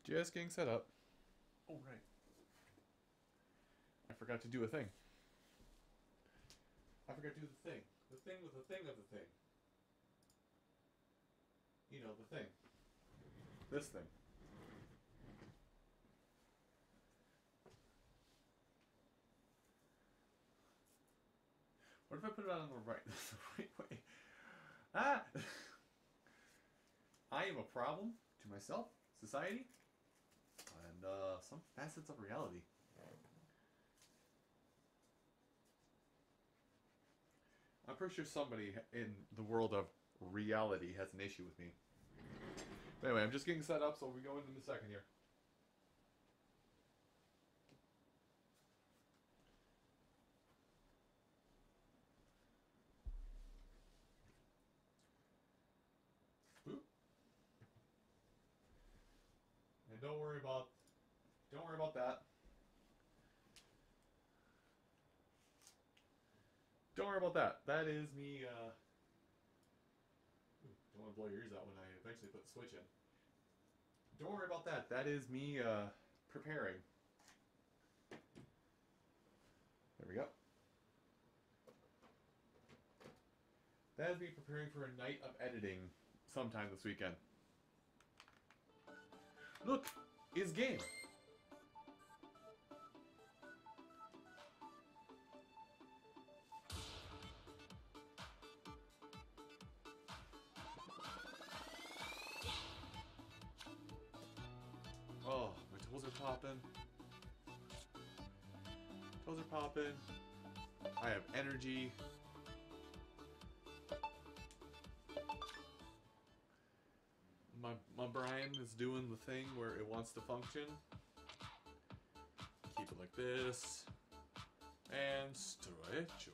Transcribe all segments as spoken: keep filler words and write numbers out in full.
Just getting set up. Oh, right. I forgot to do a thing. I forgot to do the thing. The thing with the thing of the thing. You know, the thing. This thing. What if I put it on the right, the right way? Ah! I am a problem to myself, society, and uh, some facets of reality. I'm pretty sure somebody in the world of reality has an issue with me. But anyway, I'm just getting set up, so we'll be going in a second here. Boop. And don't worry about, don't worry about that. Don't worry about that. That is me, uh... Ooh, don't want to blow your ears out when I eventually put the switch in. Don't worry about that. That is me, uh, preparing. There we go. That is me preparing for a night of editing sometime this weekend. Look! Is game! Oh, my toes are popping. Toes are popping. I have energy. My, my brain is doing the thing where it wants to function. Keep it like this. And stretch.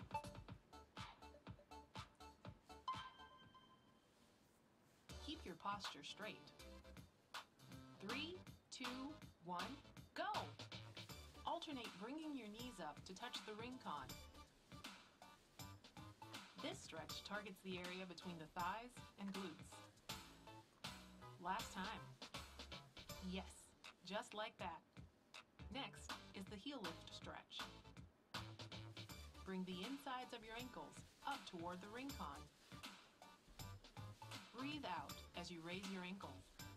Keep your posture straight. Three, two, one, go! Alternate bringing your knees up to touch the ring con. This stretch targets the area between the thighs and glutes. Last time. Yes, just like that. Next is the heel lift stretch. Bring the insides of your ankles up toward the ring con. Breathe out as you raise your ankles.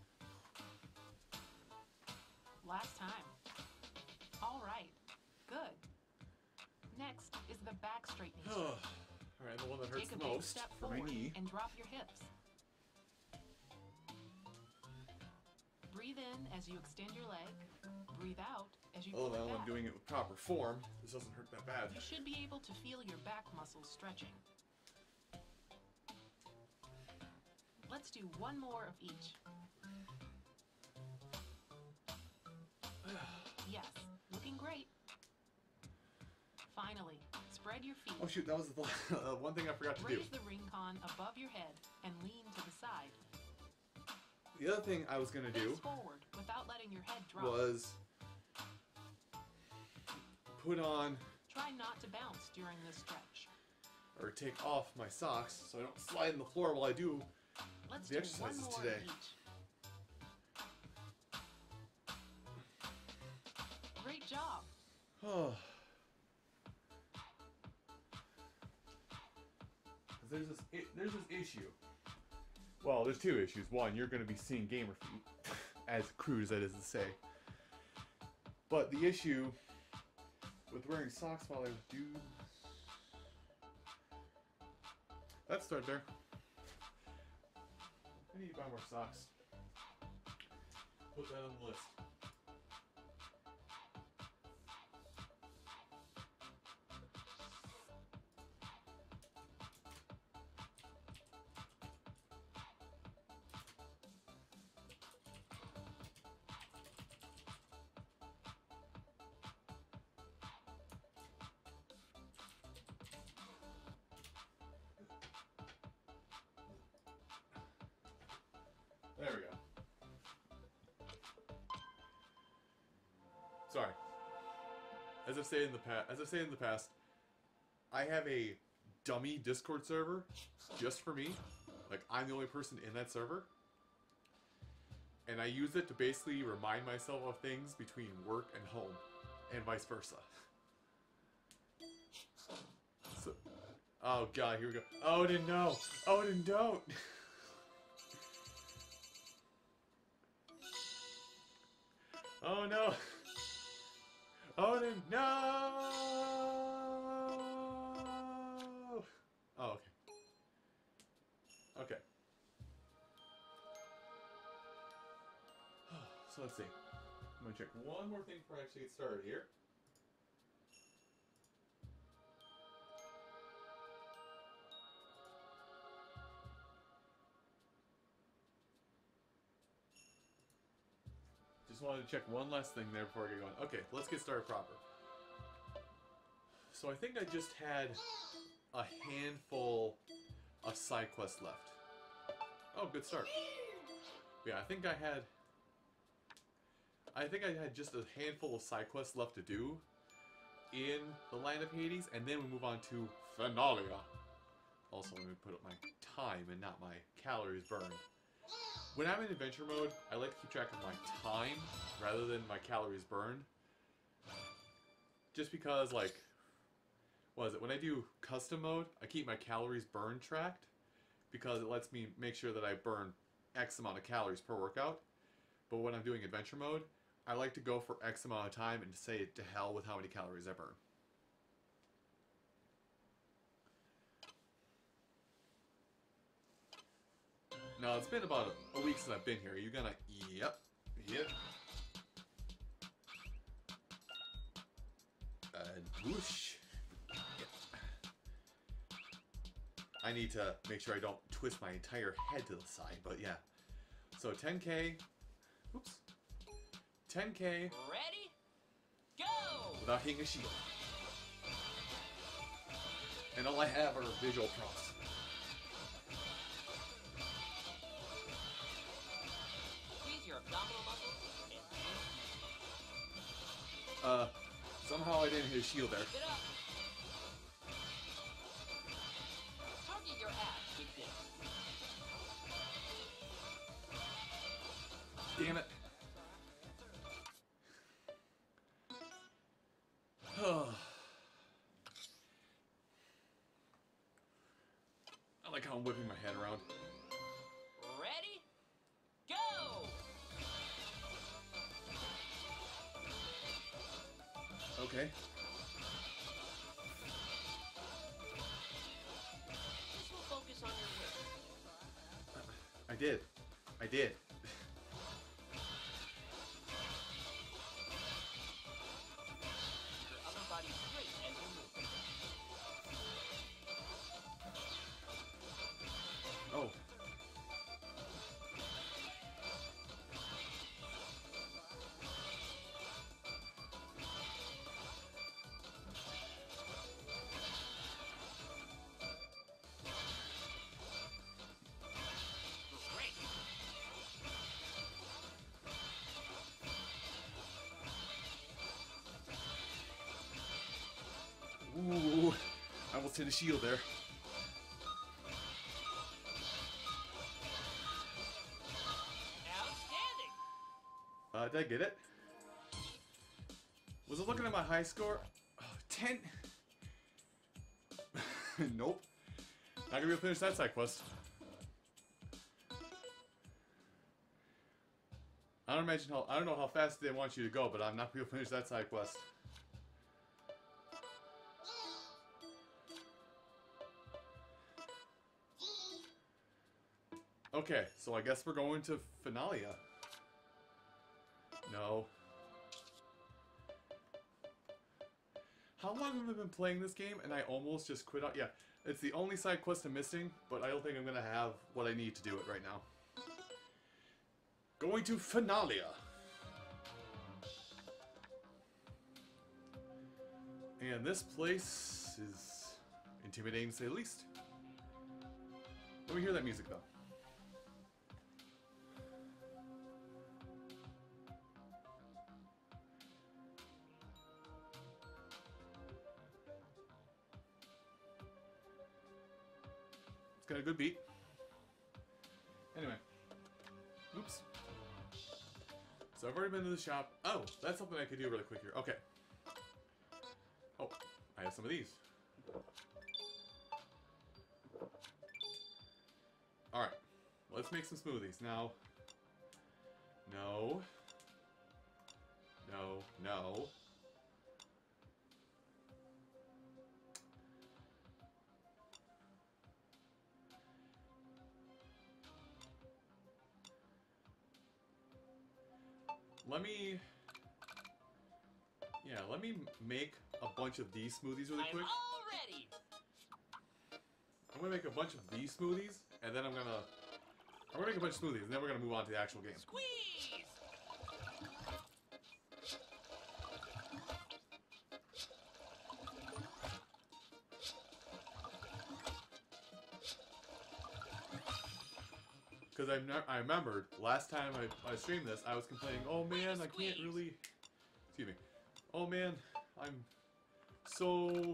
Last time. All right, good. Next is the back straightening stretch. Alright, the one that hurts Take a the big most step for my forward knee. and drop your hips. Breathe in as you extend your leg. Breathe out as you Oh, pull it now I'm back. doing it with proper form. This doesn't hurt that bad. You should be able to feel your back muscles stretching. Let's do one more of each. Yes, looking great. Finally, spread your feet. Oh shoot, that was the uh, one thing I forgot to do. Raise the ring con above your head and lean to the side. The other thing I was gonna do Face forward without letting your head drop. was put on Try not to bounce during this stretch. or take off my socks so I don't slide on the floor while I do Let's the do exercises one more today. of each. Great job. Oh. There's this i- there's this issue. Well, there's two issues. One, you're going to be seeing gamer feet, as crude as that is to say. But the issue with wearing socks while I do... That's threadbare. I need to buy more socks. Put that on the list. There we go. Sorry. As I've said in the past, as I've said in the past, I have a dummy Discord server just for me. Like I'm the only person in that server, and I use it to basically remind myself of things between work and home, and vice versa. So, oh god, here we go. Odin, no! Odin, don't! Oh no! Odin, no! Oh, okay. Okay. So let's see. I'm gonna check one more thing before I actually get started here. Just wanted to check one last thing there before I get going. Okay, let's get started proper. So I think I just had a handful of side quests left. Oh, good start. Yeah, I think I had... I think I had just a handful of side quests left to do in the Land of Hades, and then we move on to Finalia. Also, let me put up my time and not my calories burned. When I'm in adventure mode, I like to keep track of my time rather than my calories burned. Just because, like, what is it? When I do custom mode, I keep my calories burned tracked because it lets me make sure that I burn X amount of calories per workout. But when I'm doing adventure mode, I like to go for X amount of time and say to hell with how many calories I burn. Now, it's been about a, a week since I've been here. Are you gonna... Yep. Yep. And whoosh. Yep. I need to make sure I don't twist my entire head to the side, but yeah. So, ten K... Oops. ten K... Ready? Go! Without hitting a shield. And all I have are visual prompts. Abdominal muscles. Uh, somehow I didn't hit a shield there. Keep it up. Target your abs with this. Damn it. I like how I'm whipping my head around. Ready? Go! Okay. This will focus on your wrist. I did. I did. Your upper body straight as you move. Oh. Ooh, I almost hit a shield there. Outstanding! Uh, did I get it? Was I looking at my high score? Oh, ten. Nope. Not gonna be able to finish that side quest. I don't imagine how. I don't know how fast they want you to go, but I'm not gonna be able to finish that side quest. Okay, so I guess we're going to Finalia. No. How long have I been playing this game and I almost just quit out? Yeah, it's the only side quest I'm missing, but I don't think I'm going to have what I need to do it right now. Going to Finalia. And this place is intimidating to say the least. Let me hear that music though. Got a good beat. Anyway. Oops. So I've already been to the shop. Oh, that's something I could do really quick here. Okay. Oh, I have some of these. Alright. Let's make some smoothies. Now. No. No. No. Let me, yeah, let me make a bunch of these smoothies really quick. I'm all ready. I'm gonna make a bunch of these smoothies, and then I'm gonna, I'm gonna make a bunch of smoothies, and then we're gonna move on to the actual game. Squeeze. Because I, I remembered last time I, I streamed this, I was complaining, oh man, I can't really, excuse me, oh man, I'm so,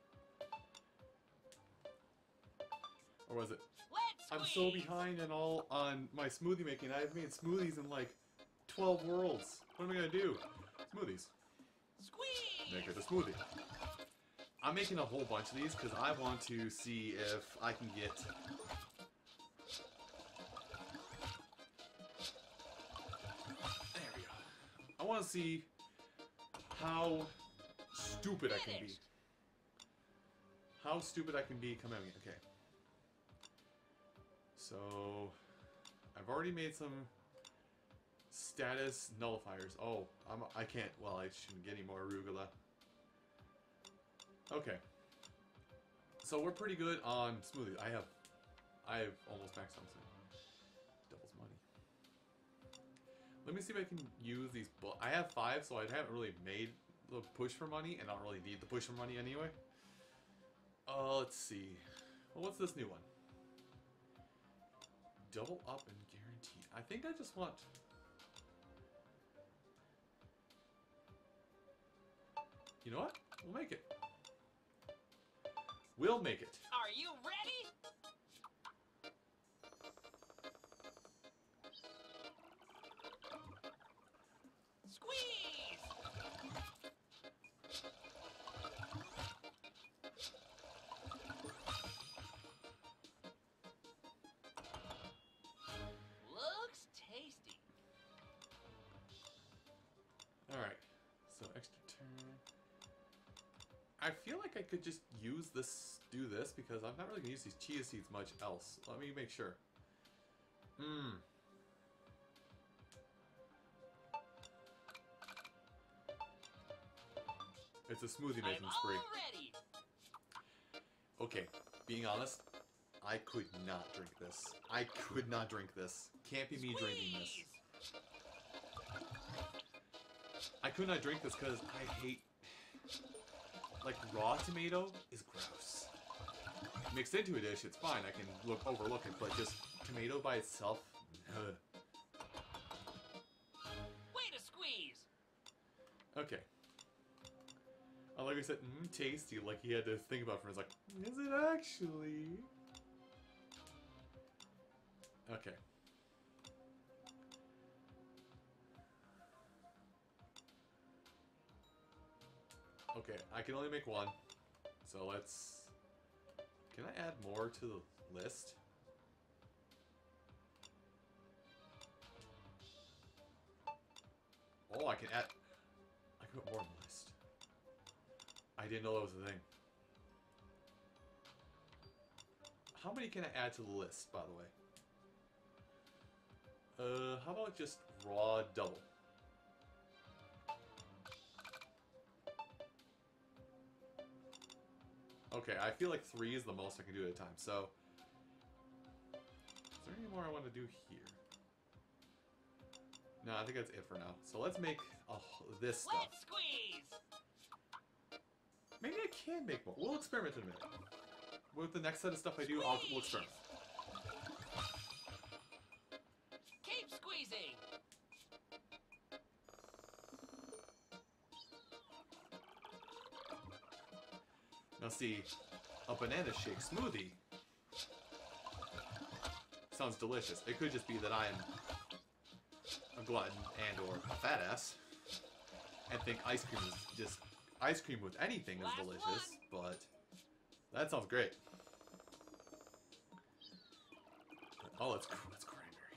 or was it? Let's I'm so behind and all on my smoothie making. I've made smoothies in like twelve worlds. What am I gonna do? Smoothies. Squeeze. Make it a smoothie. I'm making a whole bunch of these because I want to see if I can get. There we go. I want to see how stupid I can be. How stupid I can be coming out. Okay. So, I've already made some status nullifiers. Oh, I'm, I can't, well, I shouldn't get any more arugula. Okay. So we're pretty good on smoothies. I have, I have almost maxed out soon. Doubles money. Let me see if I can use these, I have five, so I haven't really made the push for money, and I don't really need the push for money anyway. Uh, let's see. Well, what's this new one? Double up and guaranteed. I think I just want... You know what? We'll make it. We'll make it. Are you ready? Squeeze. Looks tasty. Alright. So extra turn. I feel like I could just use this, do this, because I'm not really going to use these chia seeds much else. Let me make sure. Mmm. It's a smoothie making I'm spree. all ready. Okay, being honest, I could not drink this. I could not drink this. Can't be me drinking this. Squeeze. I could not drink this because I hate... Like, raw tomato is gross. Mixed into a dish, it's fine. I can look overlook it, but just tomato by itself, ugh. Way to squeeze. Okay. Uh, like I said, mm, tasty. Like he had to think about it for a second. Is it actually? Okay. Okay, I can only make one. So let's... Can I add more to the list? Oh, I can add... I can put more on the list. I didn't know that was a thing. How many can I add to the list, by the way? Uh, how about just raw double? Okay, I feel like three is the most I can do at a time, so... Is there any more I want to do here? No, I think that's it for now. So let's make uh, this stuff. Let's squeeze. Maybe I can make more. We'll experiment in a minute. With the next set of stuff I do, I'll, we'll experiment. Keep squeezing. Now see, a banana shake smoothie sounds delicious. It could just be that I'm I'm glutton and or a fat ass and think ice cream is just ice cream with anything is Last delicious, but that sounds great. Oh, that's that's cranberry.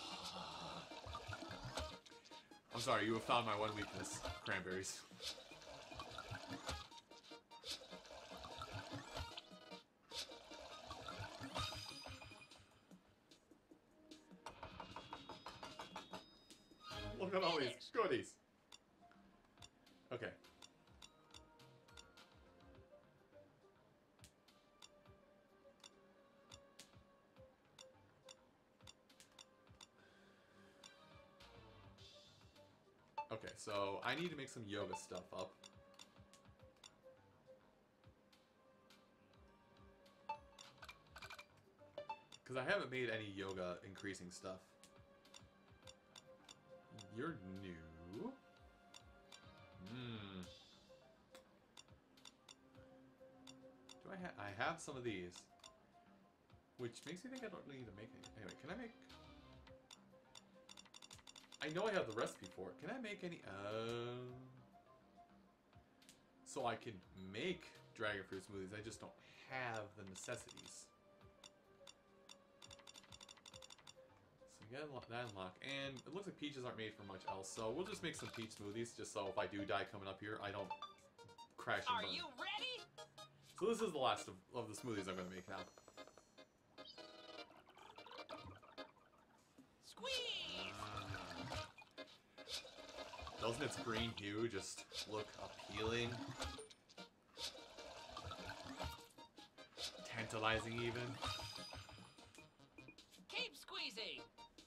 I'm sorry, you have found my one weakness: cranberries. Look at all these goodies. Okay. Okay, so I need to make some yoga stuff up. Because I haven't made any yoga increasing stuff. You're new. Hmm. Do I have? I have some of these, which makes me think I don't need to make any. Anyway, can I make? I know I have the recipe for it. Can I make any? Uh. So I can make dragon fruit smoothies. I just don't have the necessities. Unlock, that unlock, and it looks like peaches aren't made for much else, so we'll just make some peach smoothies, just so if I do die coming up here, I don't crash and Are burn. you ready? So this is the last of, of the smoothies I'm going to make now. Squeeze! Doesn't its green hue just look appealing? Tantalizing even? Keep squeezing!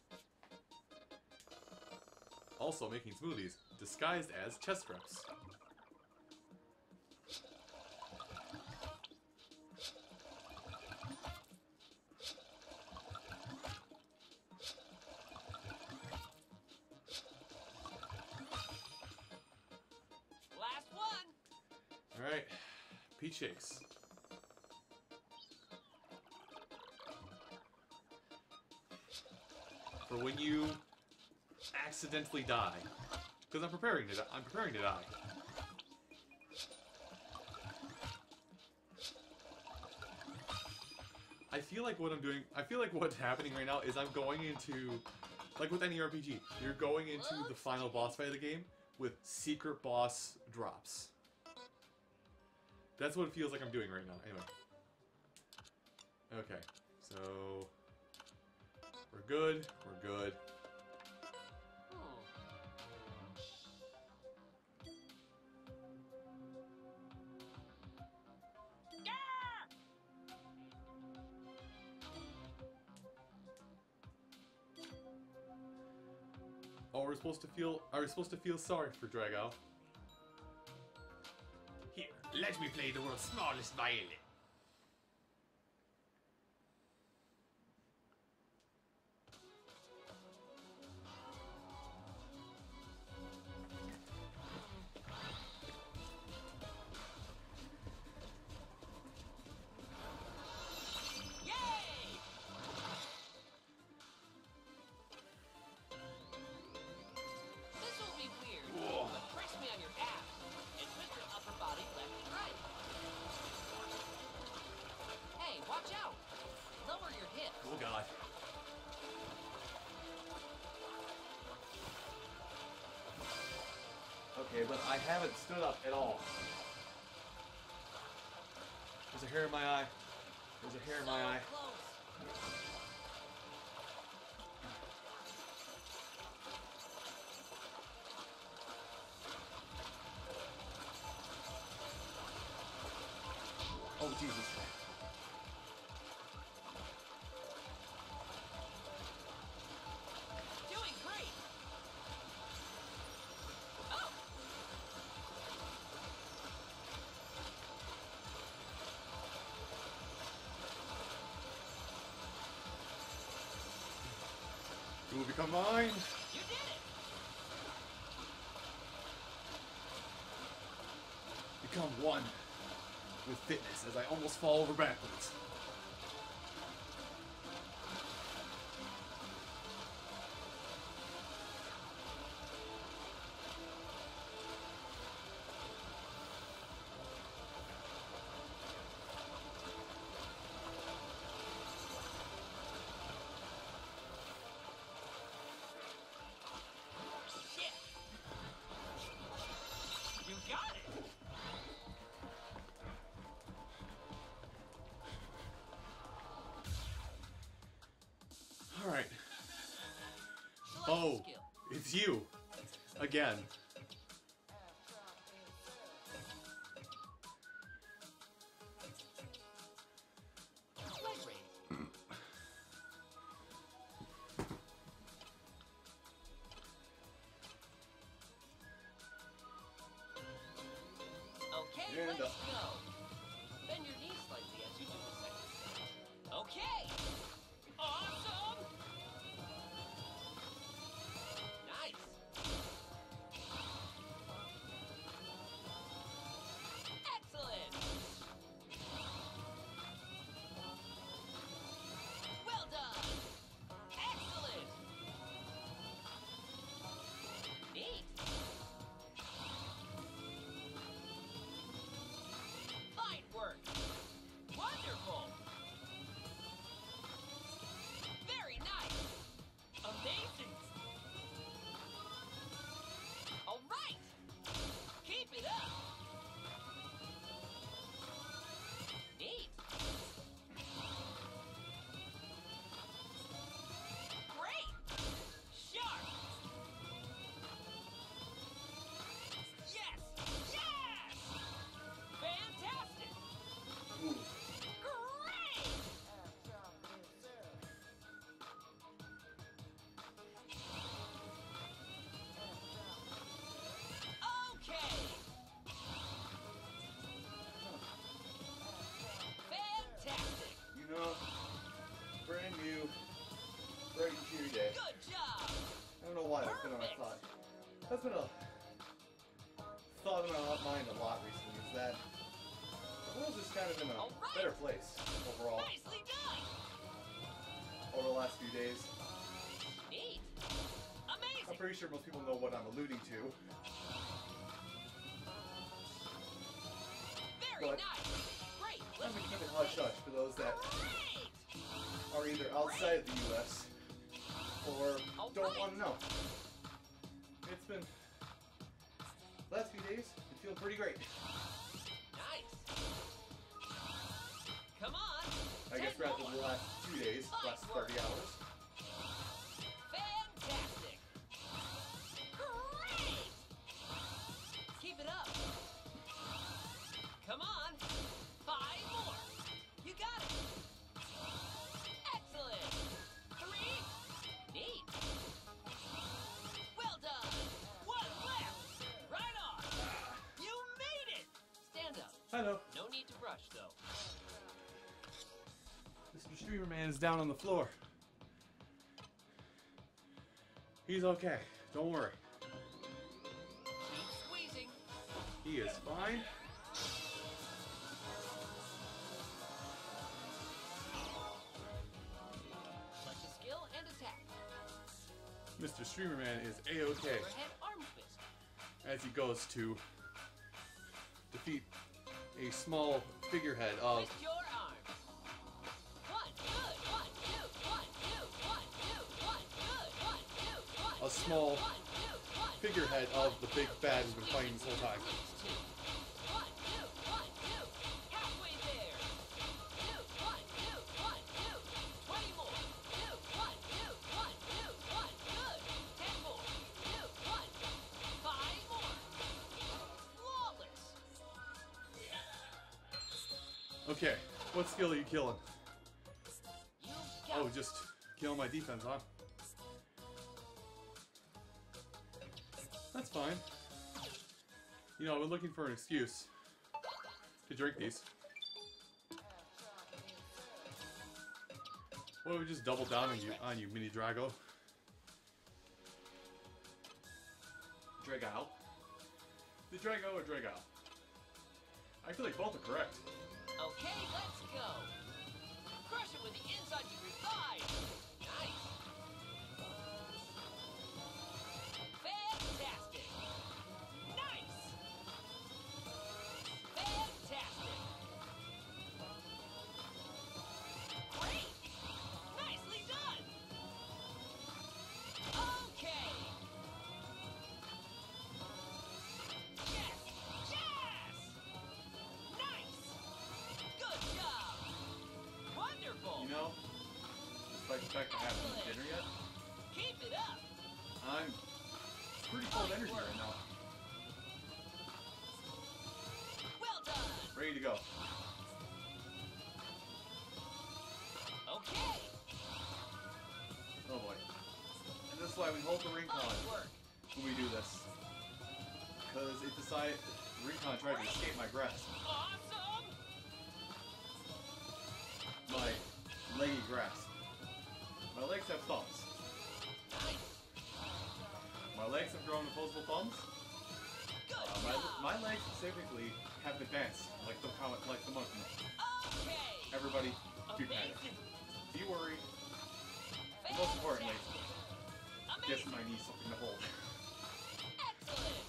Also making smoothies, disguised as chest reps. Last one! Alright, peach shakes. For when you accidentally die, because I'm preparing to. I'm preparing to die. I feel like what I'm doing. I feel like what's happening right now is I'm going into, like with any R P G, you're going into the final boss fight of the game with secret boss drops. That's what it feels like I'm doing right now. Anyway. Okay, so we're good. We're good. Oh, we're supposed to feel. Are we supposed to feel sorry for Drago? Here, let me play the world's smallest violin. Okay, but I haven't stood up at all. There's a hair in my eye. There's a hair in my eye. Oh, Jesus. Doing great! Oh! You will become mine. You did it! Become one with fitness as I almost fall over backwards. Oh, skill. it's you. Again. Leg raise. Okay, And let's up. go. Bend your knees slightly as you do the second step. Okay. Awesome. Nice. Excellent. Well done. Excellent. Neat. Fine work. Wonderful. Very nice. Amazing. All right. Keep it up. Neat. Great. Sharp. Yes. Yes. Fantastic. Ooh. Great. Okay. Fantastic. You know, brand new, bright and cheery day. Good job. I don't know why that's been on my Perfect. thought. That's been a thought in my mind a lot recently. Is that the world's just kind of in a All right. better place overall Nicely done. over the last few days. Neat. I'm Amazing. pretty sure most people know what I'm alluding to. Very But- nice. Great. I'm Let's gonna keep keep it it hush safe. hush for those that Great. are either outside the U S or All don't right. want to know. It's been last few days. It feels pretty great. Nice. Come on. I guess Ten rather more. than the last two days, last thirty hours. Fantastic. Great. Keep it up. Come on. Five more. You got it. Excellent. Three. Neat. Well done. One left. Right on. You made it. Stand up. Hello. No need to rush, though. Mister Streamer Man is down on the floor. He's okay. Don't worry. Keep squeezing. He is fine. Touch a skill and attack. Mister Streamer Man is A-okay Overhead arm twist. as he goes to defeat a small figurehead of Twist your arms. One, good. One, two. One, two. One, two. One, good. One, two. One, a small two. One, two. One, figurehead of the big bad we've been fighting this whole time. Release two. One, two. One, two. Halfway there. Two. One, two. One, two. Twenty more. Two. One, two. One, two. One, good. Ten more. Two. One. Five more. Flawless. Okay, what skill are you killing? You got Oh, it. just killing my defense, huh? That's fine. You know, I've been looking for an excuse to drink these. What if we just double down on you, on you, Mini Drago? Drago? The Drago or Drago? I feel like both are correct. Okay, let's go. Crush it with the inside of your thigh. Nice. Fantastic. Nice. Fantastic. Great. Nicely done. Okay. Yes. Yes. Nice. Good job. Wonderful. You know, despite the fact I haven't eaten dinner pretty full of energy right now. Well done. Ready to go. Okay. Oh boy. And this is why we hold the Fine Rincon work. when we do this. Because it decided, Rincon tried to escape my grasp. Awesome. My leggy grasp. My legs have thumbs. Nice. My legs have grown opposable thumbs. Good Uh, job. my, my legs specifically have advanced, like the comic, like the monkey. Okay. Everybody, do panic. Amazing. Be worried. And most importantly, Fantastic. give my knee something to hold. Excellent.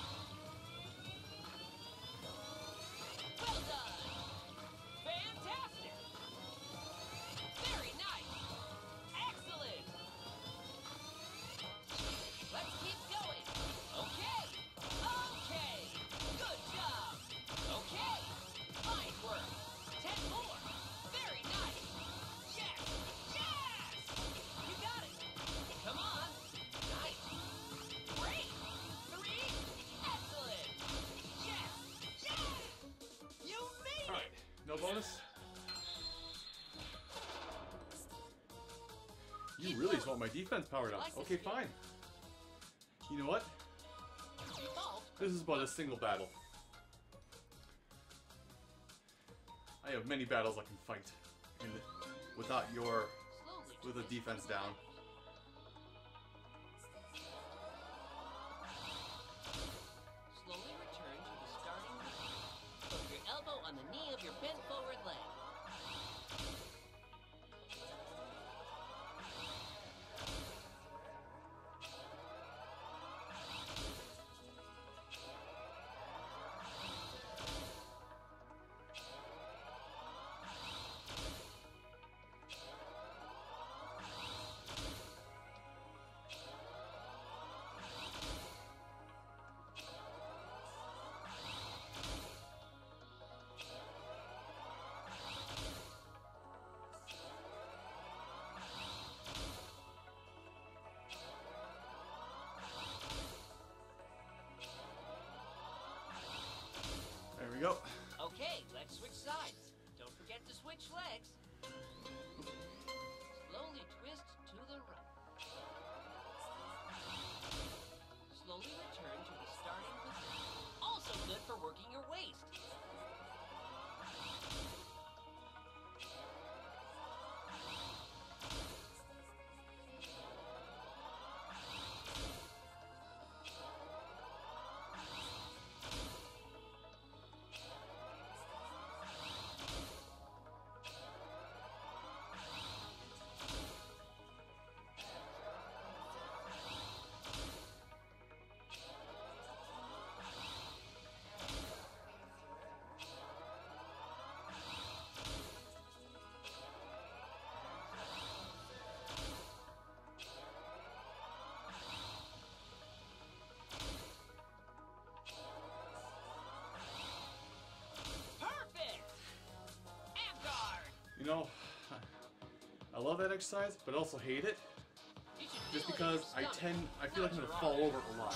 Well done. Fantastic. Very nice. Excellent. Let's keep going. Okay. Okay. Good job. Okay. Fine work. Ten more. Very nice. Yes. Yes. You got it. Come on. Nice. Great. Three. Excellent. Yes. Yes. You made Alright, no bonus? You really just want my defense powered up. Okay, fine. You know what? it. Default. This is but a single battle. I have many battles I can fight. And without your... Slowly. with a twist defense to the down. right. Slowly return to the starting position. Put your elbow on the knee of your bent forward leg. There we go. Okay, let's switch sides. Don't forget to switch legs. Slowly twist to the right. Slowly return to the starting position. Also good for working your waist. Perfect! Amguard! You know, I love that exercise, but also hate it. You should Just feel it in your because I stomach, tend, I feel like I'm not gonna your fall arm. over a lot.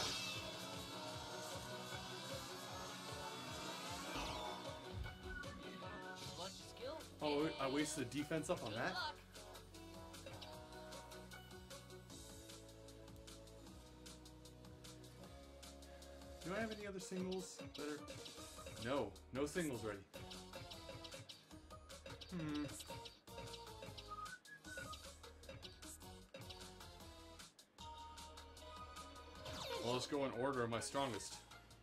Want your skill? Oh, I wasted the defense up on Good that? luck. Do I have any other singles that are... No, no singles ready. Hmm. Well, let's go in order of my strongest.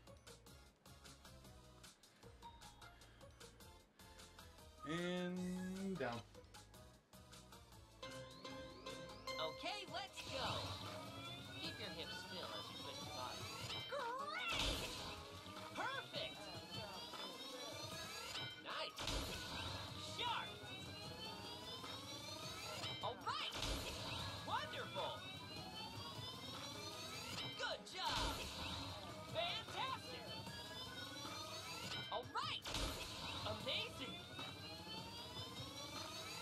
And down. Okay, let's go. Keep your hips still as you twist your body. Great! Perfect! Nice! Sharp! All right! Wonderful! Good job! Fantastic! All right! Amazing!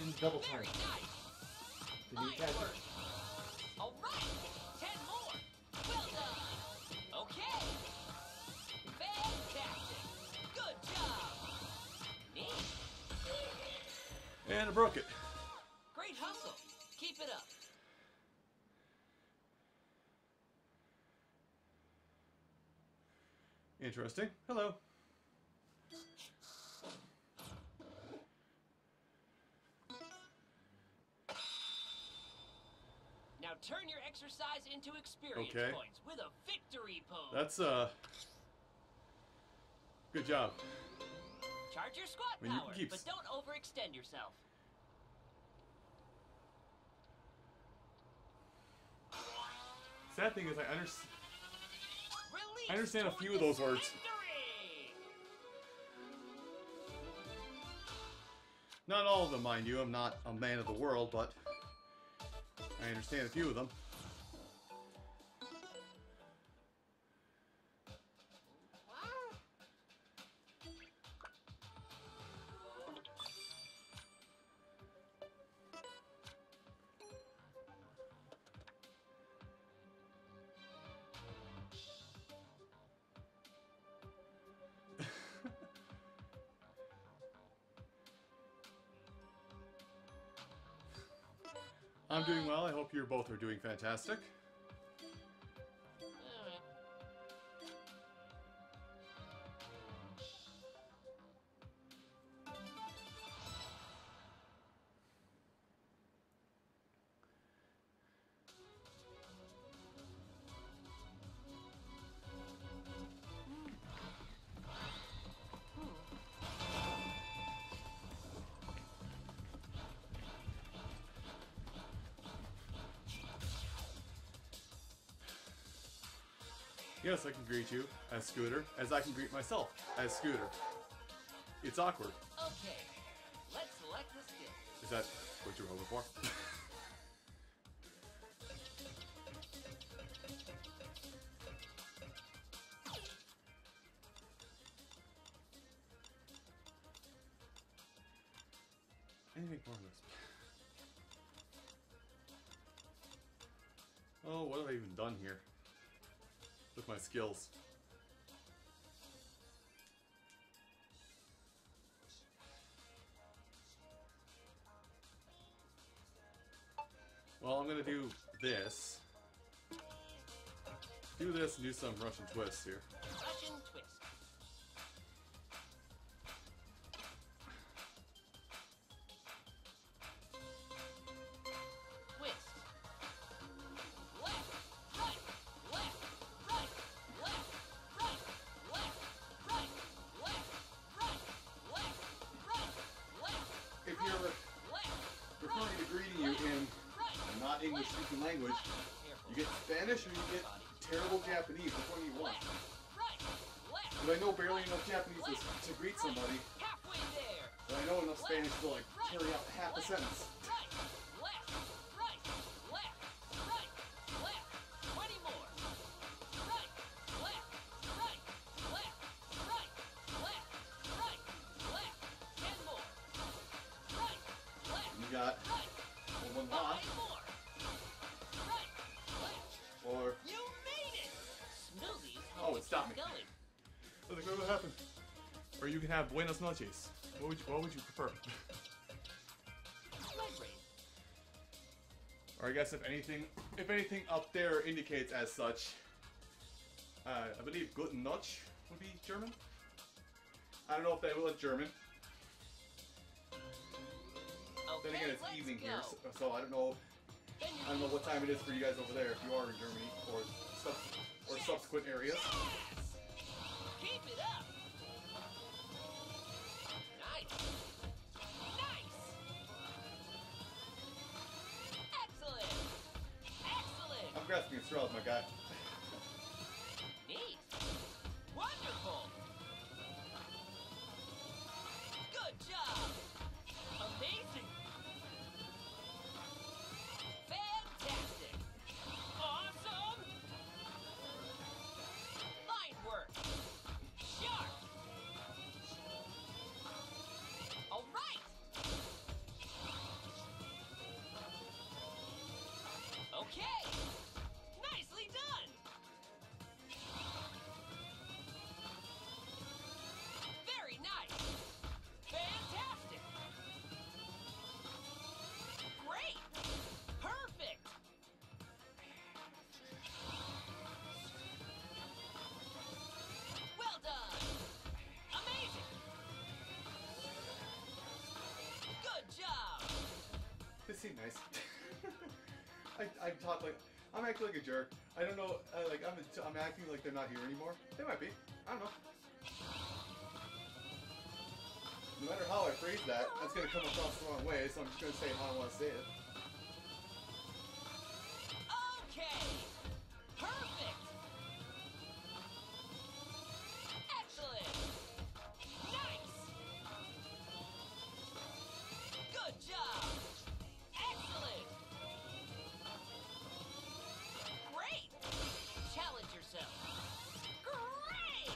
double Very time. nice. Did you Fine catch work. it? All right. Ten more. Well done. Okay. Fantastic. Good job. Neat. And I broke it. Great hustle. Keep it up. Interesting. Hello. Now turn your exercise into experience Okay. points with a victory pose. That's uh good job. Charge your squat I mean, you power, can keep but s- don't overextend yourself. Sad thing is I understand Release I understand a toward few of the those words. victory! Not all of them, mind you. I'm not a man of the world, but I understand a few of them. I'm doing well. I hope you both are doing fantastic. Alright. Yes, I can greet you as Scooter, as I can greet myself as Scooter. It's awkward. Okay, let's select the skill. Is that what you're hoping for? Anything more on this? Oh, what have I even done here? With my skills. Well, I'm gonna do this. Do this and do some Russian twists here. Russian twist. Twist. Left, right, left, right, left, right, left, right, left, right, left, right, left, If you're left, referring to greeting you in right. a not English speaking language, Careful. you get Spanish or you get terrible Japanese. Which one do you want? Left, right, left. But I know barely enough Japanese to, to greet somebody, Halfway there. but I know enough Spanish to like carry out half a sentence. Right, left, right, left, right, left. Twenty more. Right, left, right, left, right, left, right, left. Ten more. Right, left, You got right. one lot, Five more. Right, left. or You made it. Smoothies. Oh, it stopped me. Going. what would happen? Or you can have buenas noches. What would you, what would you prefer? Leg raise. Or I guess if anything, if anything up there indicates as such, uh, I believe Guten Nacht would be German. I don't know if that was German. Then Okay, again, it's let's evening go. here, so, so I don't know. Then you I don't know what time it is for you guys over there if you are in Germany or sub or subsequent areas. Yes! Keep it up! Nice! Nice! Excellent! Excellent! I'm grasping at straws, my guy. Neat! Wonderful! Good job! Amazing! Fantastic! Awesome! Fine work! Sharp! All right! Okay! Nicely done! Very nice! Fantastic! Great! Perfect! Well done! Amazing! Good job! They seem nice. I, I talk like I'm acting like a jerk. I don't know. Uh, like I'm I'm acting like they're not here anymore. They might be. I don't know. No matter how I phrase that, that's gonna come across the wrong way. So I'm just gonna say how I want to say it. Okay! Perfect! Excellent! Nice! Good job! Excellent! Great! Challenge yourself! Great!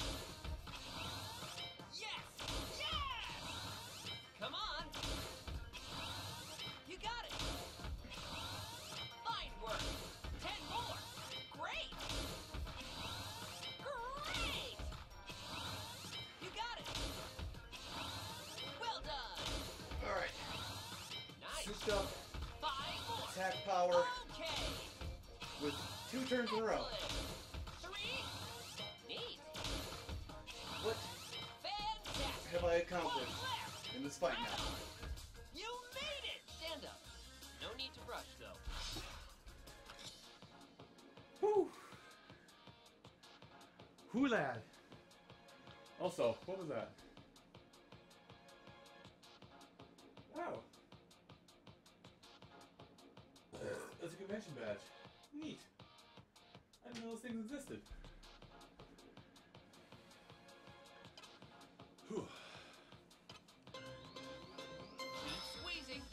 Yes! Yes! Come on! You got it! Fine work! Ten more! Great! Great! You got it! Well done! All right. Nice! Switched up Five more! attack power Okay! with two turns in a row. Excellent! Three! Neat! What Fantastic! have I accomplished One left! in this fight Right now? on. You made it! Stand up. No need to rush, though. Whew. Whew, lad. Also, what was that? Oh. That's a convention badge. Neat. I didn't know those things existed. Whew. Keep squeezing.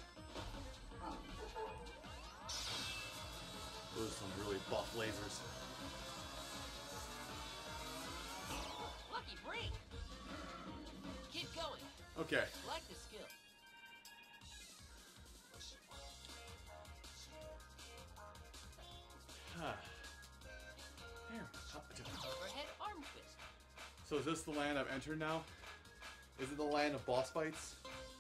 Those are some really buff lasers. Lucky break. Keep going. Okay. Like the skill. Ah. There. Up to- Overhead arm twist. So is this the land I've entered now? Is it the land of boss fights?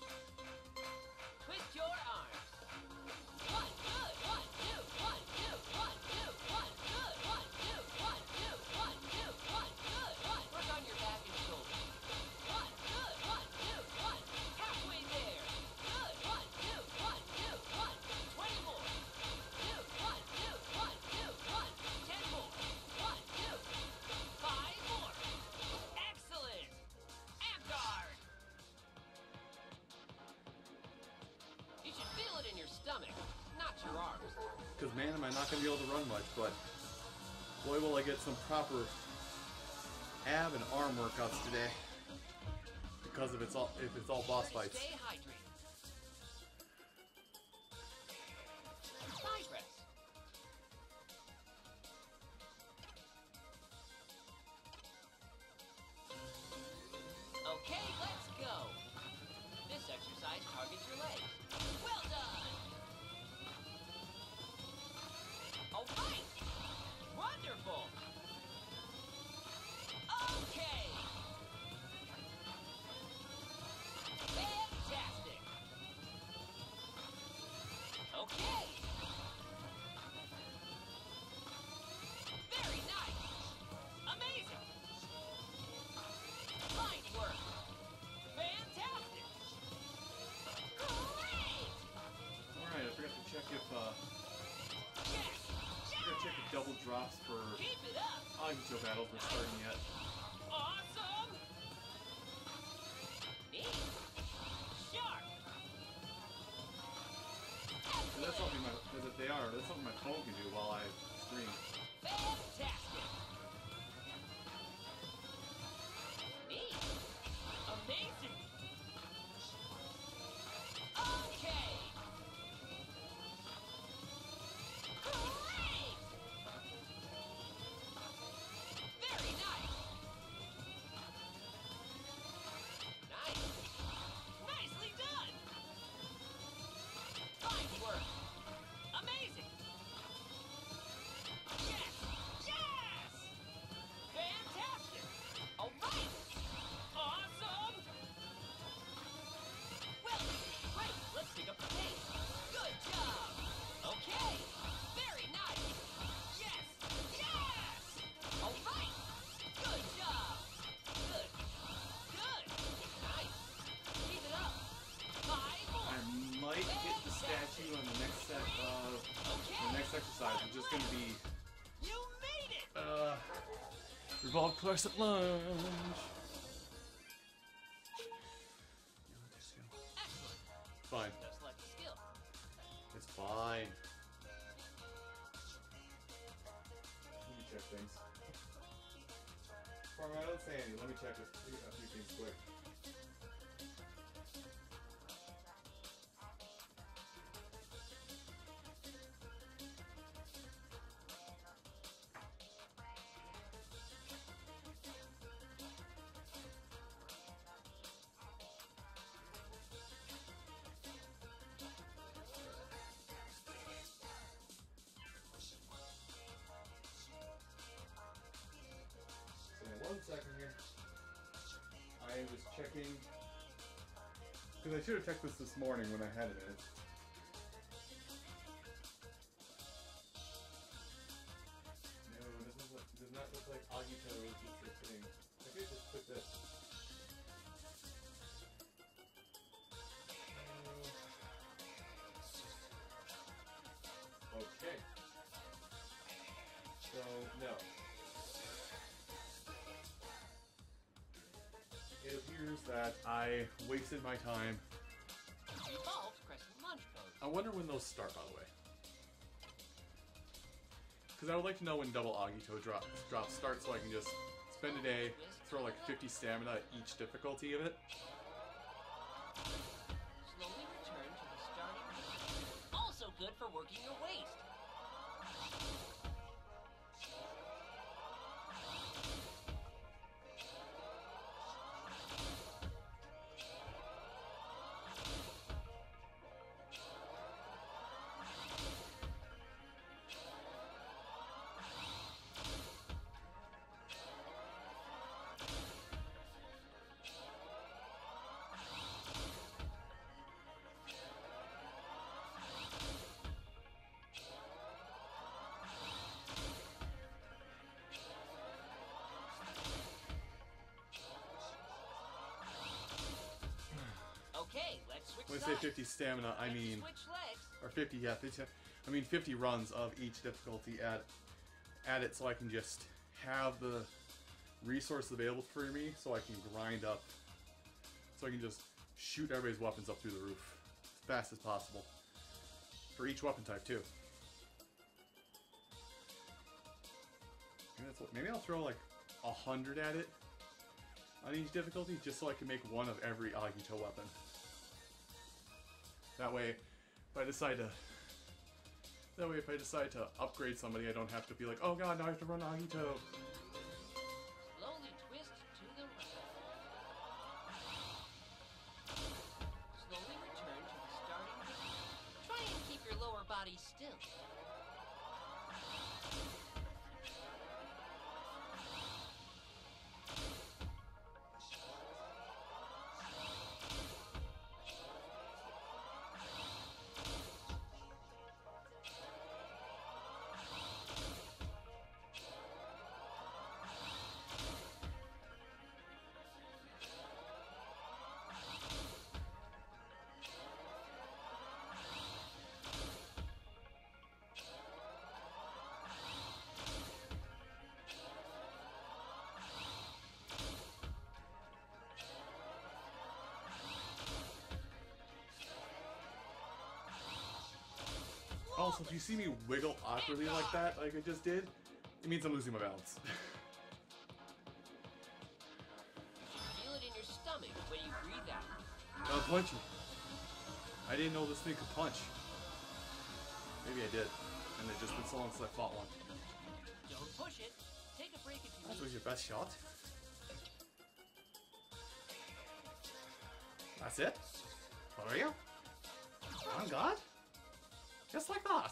Twist your arms. One, good. One, two. One, two. One, two. One, good. One, two. One, two. One, two. One, good. One. Work on your back and shoulders. One, good. One, two. One. Halfway there. Good. One, two. One, two. One. Twenty more. Two. One, two. One, two. One. Ten more. One, two. Five more. Excellent. Amp guard. You should feel it in your stomach, not your arms. Because man, am I not going to be able to run much, but boy will I get some proper ab and arm workouts today. Because if it's all if it's all boss Try to fights. Stay hydrated. Side rest. Okay, let's go. This exercise targets your legs. Well done. All right. Wonderful. Okay. Fantastic. Okay. Very nice. Amazing. Fine work. Fantastic. Great. Alright, I forgot to check if uh Yes. I forgot to check if double drops for Keep it up. Agito battles were starting yet. Awesome. Neat. Sharp. So that's something my that they are, that's something my phone can do while I stream. Fantastic. Neat. Amazing. Okay. Great. Very nice. Nice. Nicely done. Fine work. Amazing. exercise, which is going to be You made it! uh, Revolve Classic Lunge. Excellent. Fine. Just like the skill. It's fine. Let me check things. For my own sanity, let me check a few, a few things quick. One second here. I was checking because I should have checked this this morning when I had a minute. No, it doesn't look, does not look like Agito is the thing. I could just put this. Uh, okay. So no. It appears that I wasted my time. Revolve pressing lunge pose. I wonder when those start, by the way. Because I would like to know when double Agito drop, drop starts so I can just spend a day, throw like fifty stamina at each difficulty of it. Slowly return to the starting position. Also good for working your waist. Okay, let's switch When I say sides. fifty stamina, I Let's mean, switch legs. or fifty, yeah, fifty, I mean fifty runs of each difficulty at, at it so I can just have the resources available for me so I can grind up, so I can just shoot everybody's weapons up through the roof as fast as possible. For each weapon type, too. Maybe, that's what, maybe I'll throw like a hundred at it on each difficulty just so I can make one of every Agito weapon. That way, if I decide to, that way if I decide to upgrade somebody, I don't have to be like, oh god, now I have to run Agito. Slowly twist to the right. Slowly return to the starting position. Try and keep your lower body still. Also, if you see me wiggle awkwardly like that, like I just did, it means I'm losing my balance. Feel it in your stomach when you breathe out. I'm punching. I didn't know this thing could punch. Maybe I did. And it's just been so long since I fought one. Don't push it. Take a break if you That need was your best shot. That's it? For real? On God? Just like that?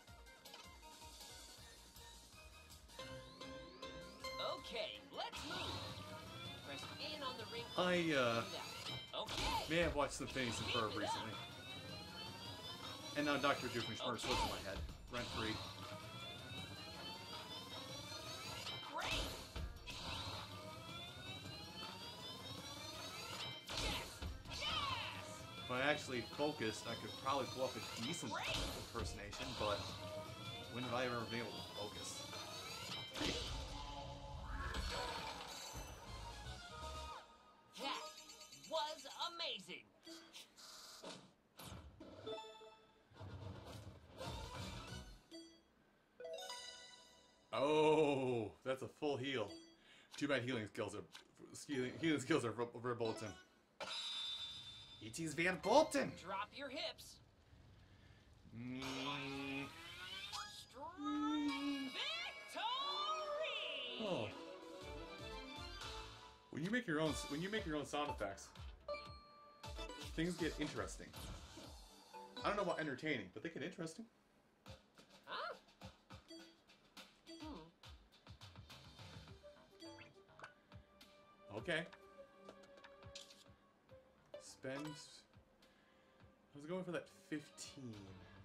Okay, let's move. Press in on the ring. I, uh, Okay. may have watched some Phineas and Ferb recently. And now Doctor Doofenshmirtz lives in my head. Rent free. Great. Yes. Yes. If I actually focused, I could probably pull up a decent impersonation, but when have if I've ever been able to focus. That was amazing. Oh, that's a full heal. Too bad healing skills are healing, healing skills are ver- verboten. It is verboten. Drop your hips. Mm. Strong victory. Oh. When you make your own when you make your own sound effects, things get interesting. I don't know about entertaining, but they get interesting. Huh? Okay. Spend. I was going for that fifteen.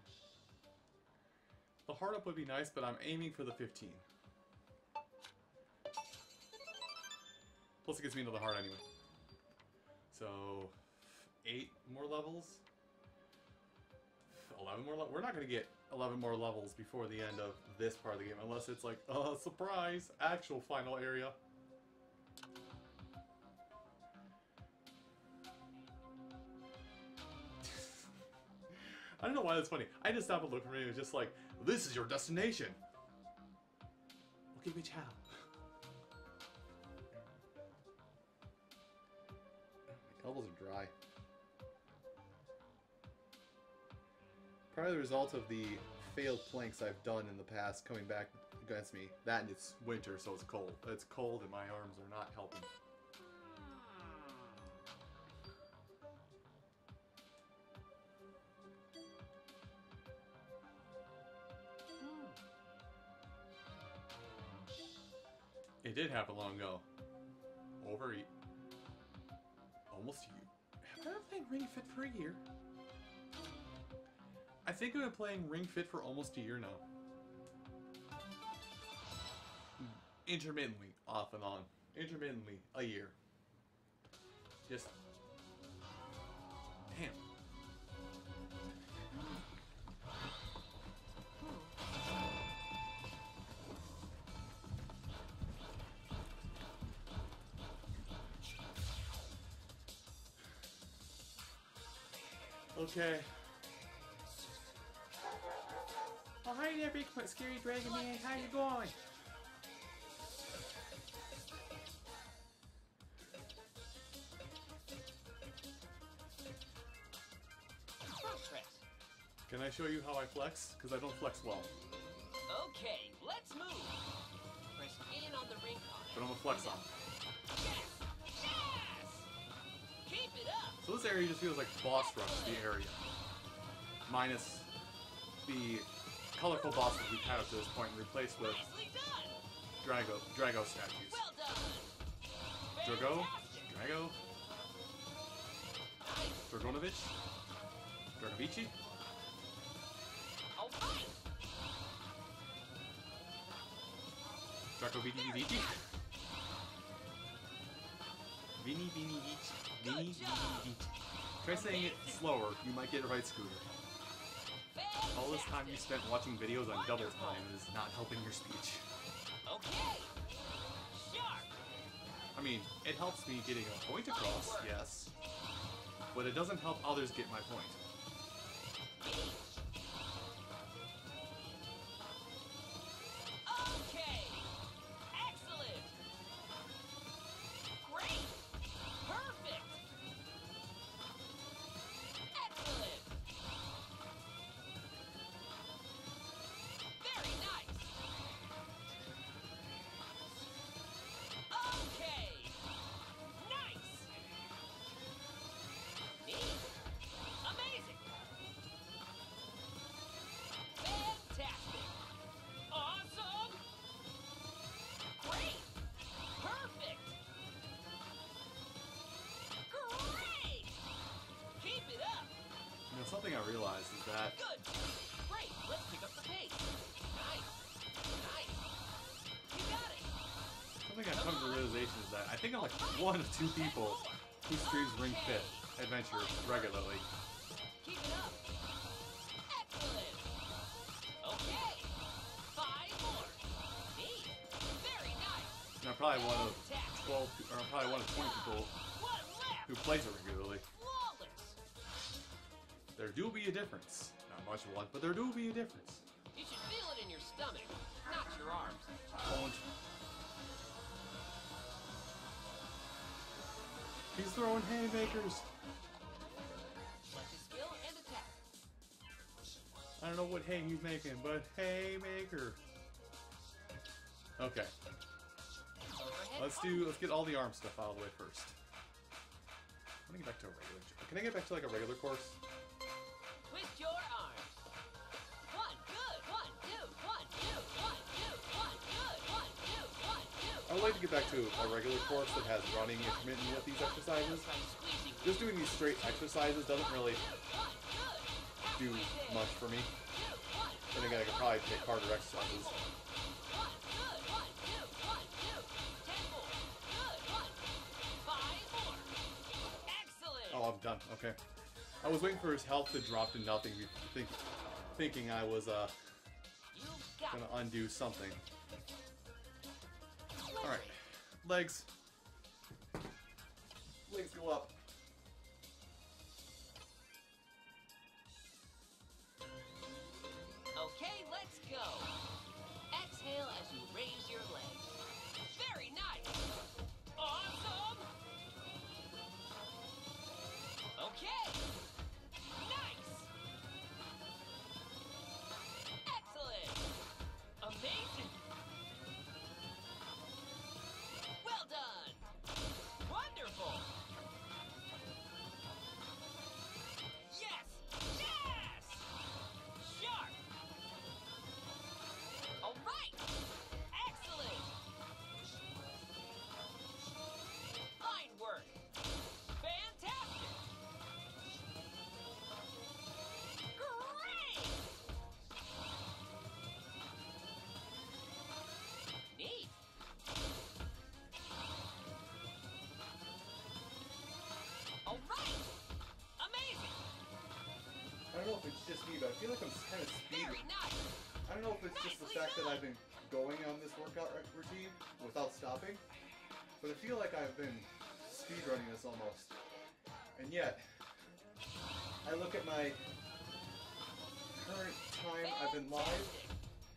The hard up would be nice, but I'm aiming for the fifteen. Plus, it gets me into the heart anyway. So, eight more levels. Eleven more. Le We're not gonna get eleven more levels before the end of this part of the game, unless it's like a uh, surprise actual final area. I don't know why that's funny. I just stopped and looked for me. It was just like, this is your destination. Okay, bitch, how? My elbows are dry. Probably the result of the failed planks I've done in the past coming back against me. That and it's winter, so it's cold. It's cold and my arms are not helping. It did happen long ago. Overeat. Almost a year. Have I been playing Ring Fit for a year? I think I've been playing Ring Fit for almost a year now. Intermittently, off and on. Intermittently, a year. Just... Damn. Okay. Oh, hi there, big scary dragon man. How you going? Can I show you how I flex? Because I don't flex well. Okay, let's move. Press in on the ring card. But I'm a flex on. Yes! Yes! Keep it up. So this area just feels like boss rush, the area. Minus the colorful bosses we've had up to this point, replaced with Nicely done. Drago, Drago statues. Well done. Drago, Fantastic. Drago, Nice. Dragonovich, Dragovici, All right. Dragovini Vici, Vini Vini Vici, Vini Vini Vici. Try saying it slower, you might get it right, Scooter. All this time you spent watching videos on double time is not helping your speech. Okay. Sharp. I mean, it helps me getting a point across, yes, but it doesn't help others get my point. Okay. Excellent. Great. Perfect. Excellent. Very nice. Okay. Nice. Neat. Amazing. Fantastic. Awesome. Great. Perfect. Great. Keep it up. You know, something I realized is that Good. Great. Let's pick up the pace. Nice. Nice. You got it. something I've come to the realization is that I think I'm like one of two people who streams Ring Fit Adventure regularly. Keep it up. Excellent. Okay. probably one of Fantastic. twelve, or I'm probably one of twenty people One left. who plays it regularly. Flawless. There do be a difference. Not much of one, but there do be a difference. You should feel it in your stomach, not your arms. Don't. He's throwing haymakers. Select his skill and attack. I don't know what hay he's making, but haymaker. Okay, Overhead. let's do. Let's get all the arm stuff out of the way first. Let me get back to a regular. Can I get back to like a regular course? Twist your arms. One, good. One, two, one, two, one, two, one, good. One, two, one, two. I would like to get back to a regular course that has running intermittent with these exercises. Try squeezing. Just doing these straight exercises doesn't really One, good. do Halfway there. much for me. Two, one, Then again, I could probably take harder exercises. one, good. One, two, one, two. Ten more. Good. One. Five more. Excellent. Oh, I'm done. Okay. I was waiting for his health to drop to nothing, think, thinking I was uh You got gonna it. undo something. Lovely. All right, legs. Legs go up. Okay, let's go. Exhale as you raise your legs. Very nice. Awesome. Okay. Nice. Excellent. Amazing. Well done. Wonderful. Yes. Yes. Sharp. All right. Excellent. Fine work. Fantastic. Great. Neat. All right. Amazing. I don't know if it's just me, but I feel like I'm kind of speed. Very nice. I don't know if it's just the fact that I've been going on this workout r- routine without stopping, but I feel like I've been speed running this almost. And yet, I look at my current time I've been live. Fantastic.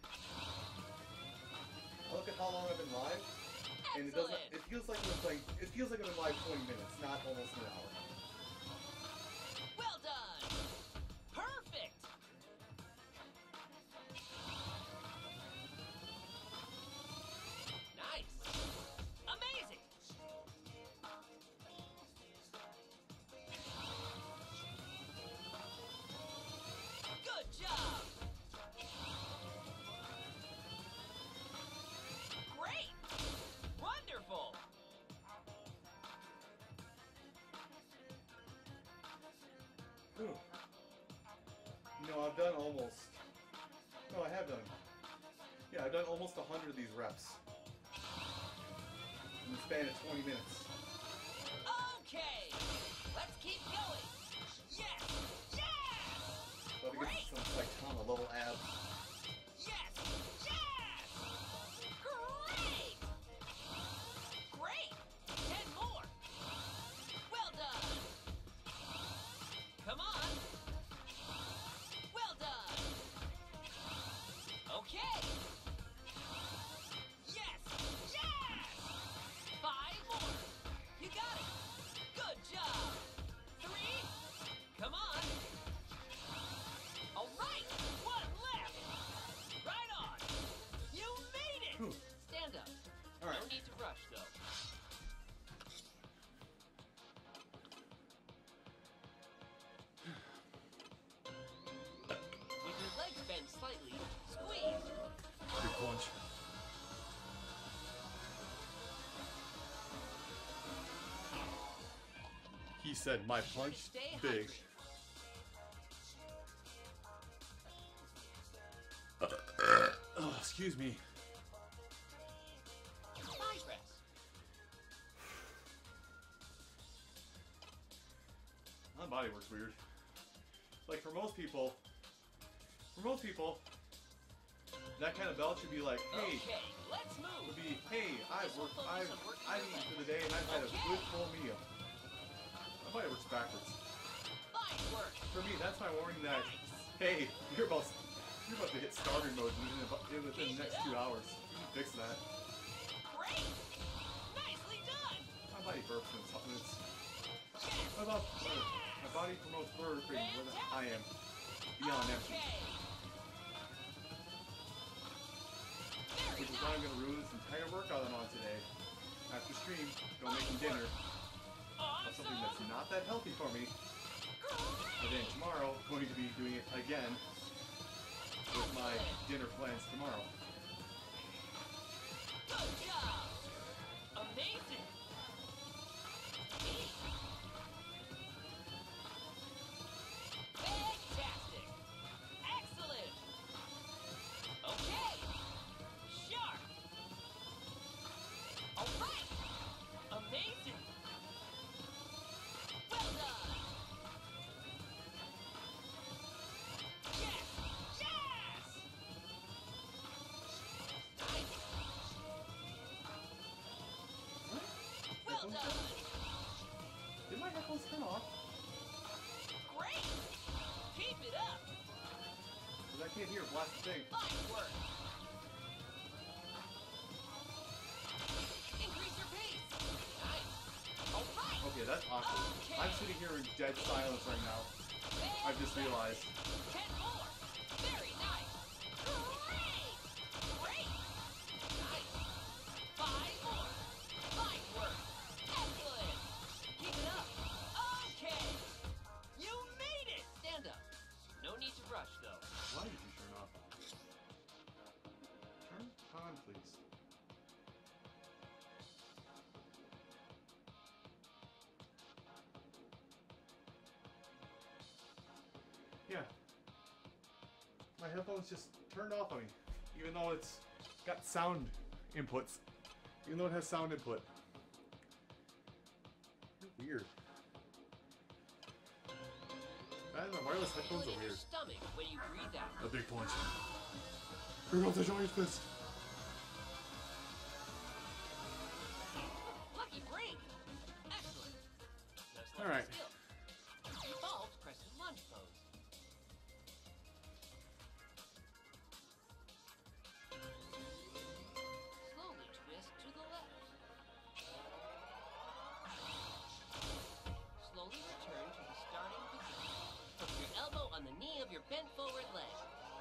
I look at how long I've been live, and it doesn't. It feels like I've been playing. It feels like I've been live twenty minutes, not almost an hour. Well done. Perfect. Nice. Amazing. Good job. Great. Wonderful. Whew. You know, I've done almost. No, I have done. Yeah, I've done almost a hundred of these reps in the span of twenty minutes. Okay. Let's keep going. Yes. Yes. Gotta get some Saitama level abs. Yes! Yes! Great! Great! Ten more! Well done! Come on! Well done! Okay! Yes! Yes! Five more! You got it! Good job! Three! Come on! All right, one left. Right on. You made it. Whew. Stand up. All right. No need to rush, though. With your legs bent slightly, squeeze. Big punch. He said, "My punch Stay big." Oh, excuse me. Side press. My body works weird. Like for most people, for most people, that kind of belt should be like, hey, Okay, let's would move. be, hey, I've This will worked, focus I've, on working I've your eaten for legs. the day and I've had a Okay. good full meal. I might have worked backwards. Fine work. For me, that's my warning that, Nice. hey, you're about, you're about to hit starving mode within, about- within the next two hours. You can fix that. Great. Nicely done. My body burps when it's, when it's Yes. my, about, my body promotes burping when I am beyond empty. Okay. Very Which is why I'm nice. going to ruin this entire workout I'm on today. After stream, go making dinner of something that's Awesome. not that healthy for me. And then Great. tomorrow, going to be doing it again with my dinner plans tomorrow. Good job. Amazing. Neat. Fantastic. Excellent. Okay. Sharp. All right. Amazing. Well done. Yes. Yes. Nice. What? Well Headphones? done. Did my headphones turn off? Great. Keep it up. Because I can't hear a blasted thing. Fine work. Increase your pace. Nice. All right. Okay, that's awkward. Okay. I'm sitting here in dead silence right now. I've just realized. Ten more. Very nice. Great. Great. Nice. Five more. Fine work. Excellent. Keep it up. Okay. You made it. Stand up. No need to rush, though. Why did you turn off? Turn on, please. Yeah. My headphones just turned off on me. Even though it's got sound inputs. Even though it has sound input. Weird. And the wireless headphones Feel it are in your weird. stomach when you breathe out. A big punch. Bring out the giant fist. Lucky break. Excellent. Looks like All right. a skill. Default presses lunge pose. Slowly twist to the left. Slowly return to the starting position. Put your elbow on the knee of your bent forward leg.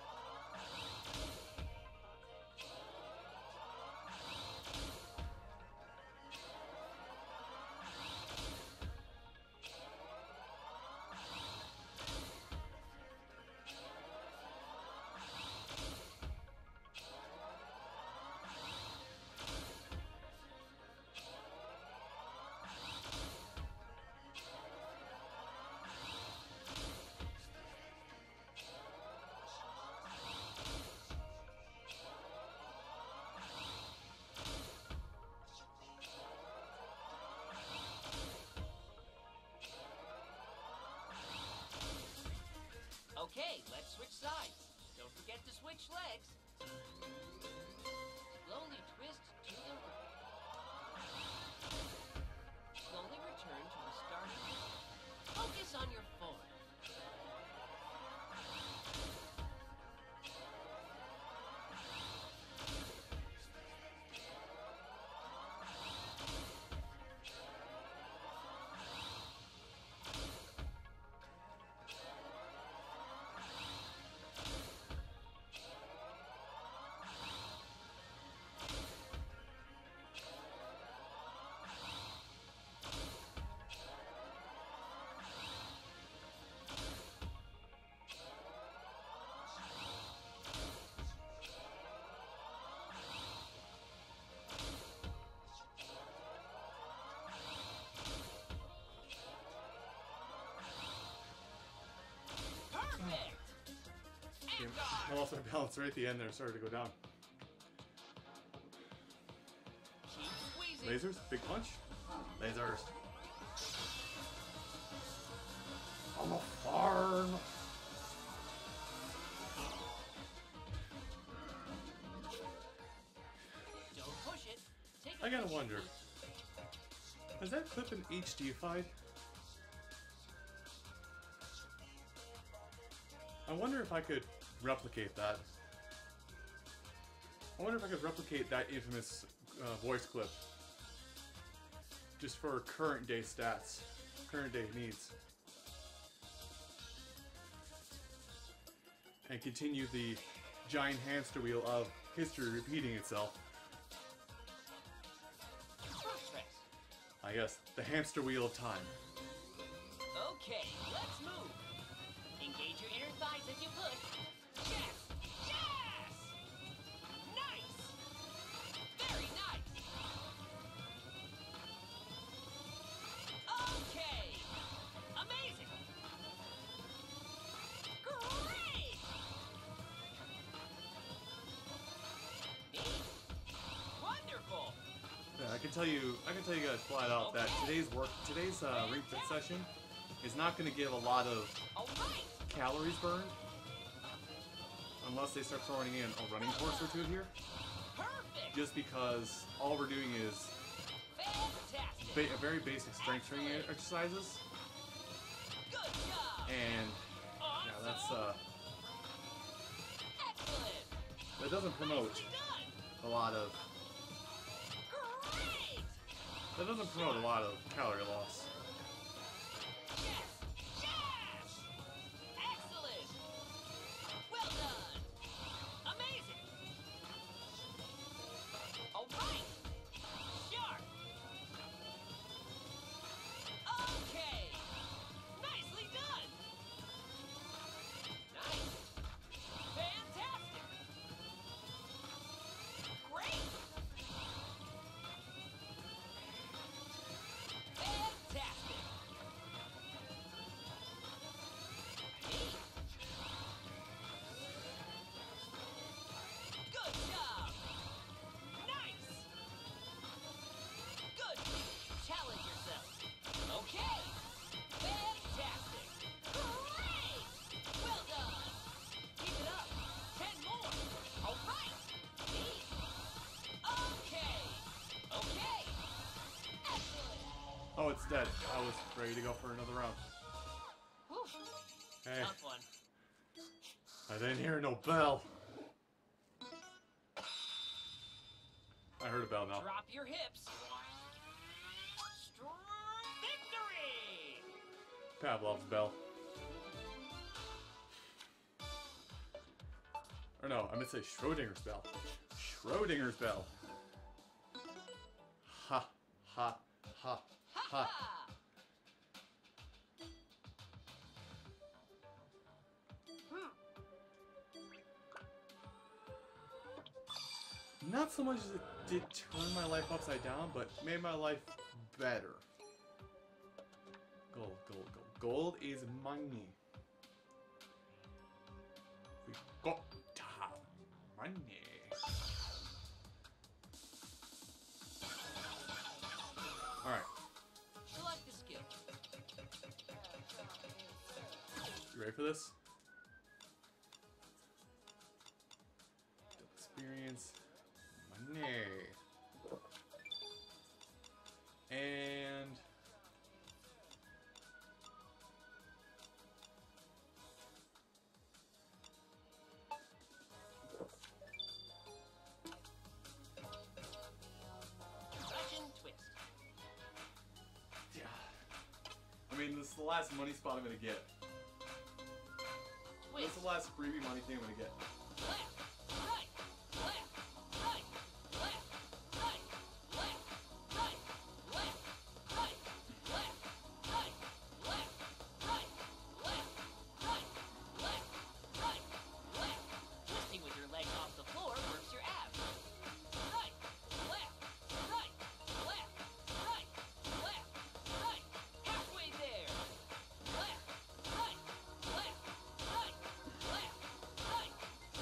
Okay, let's switch sides. Don't forget to switch legs. Slowly twist to the right. Slowly return to the starting position. Focus on your form. Perfect. Yeah, And I guard. lost my balance right at the end there. Started to go down. Keep squeezing. Lasers? Big punch? Lasers. I'm a farm. gotta wonder, has that clip been H D-fied? I wonder if I could replicate that. I wonder if I could replicate that infamous uh, voice clip just for current day stats, current day needs, and continue the giant hamster wheel of history repeating itself. Perfect. I guess the hamster wheel of time. Okay, let's move. Engage your inner thighs as you push. Yes! Yes! Nice! Very nice! Okay! Amazing! Great! Neat! Wonderful! Yeah, I can tell you, I can tell you guys flat out that today's work, today's uh, Ring Fit session is not going to give a lot of All right! calories burned unless they start throwing in a running course or two here. Perfect! Just because all we're doing is Fantastic! ba very basic strength training exercises, Good job! and yeah, that's uh, Excellent! that doesn't promote Nicely done! a lot of Great! that doesn't promote a lot of calorie loss. Yes! Yes! Excellent! Well done! Amazing! All right! Sharp! Okay! Nicely done! Nice! Fantastic! Great! Fantastic! Neat! Good job! Nice! Good! Challenge yourself! Okay! Fantastic! Great! Well done! Keep it up! Ten more! Alright! Neat! Okay! Okay! Excellent! Oh, it's dead. I was ready to go for another round. Whew. Hey, Tough one. I didn't hear no bell. I heard a bell now. Drop your hips. Strong victory! Pavlov's bell. Or no, I meant to say Schrodinger's bell. Schrodinger's bell. Ha, ha, ha, Ha ha. ha! Not so much as it did turn my life upside down, but made my life better. Gold, gold, gold. Gold is money. We got to have money. Alright, Select the skill. you ready for this? Experience money. And Legend twist. yeah. I mean, this is the last money spot I'm gonna get. This Twist. is the last freebie money thing I'm gonna get. Left. Right. Left. Right. Left. Right. Left. Right. Left. Right. Left. Right. Left. Right. Left. Right. Left. Right. Left. Twisting with your legs off the floor works your abs. Right. Left. Right. Left. Right. Left. Right. Halfway there. Left. Right. Left. Right. Left. Right.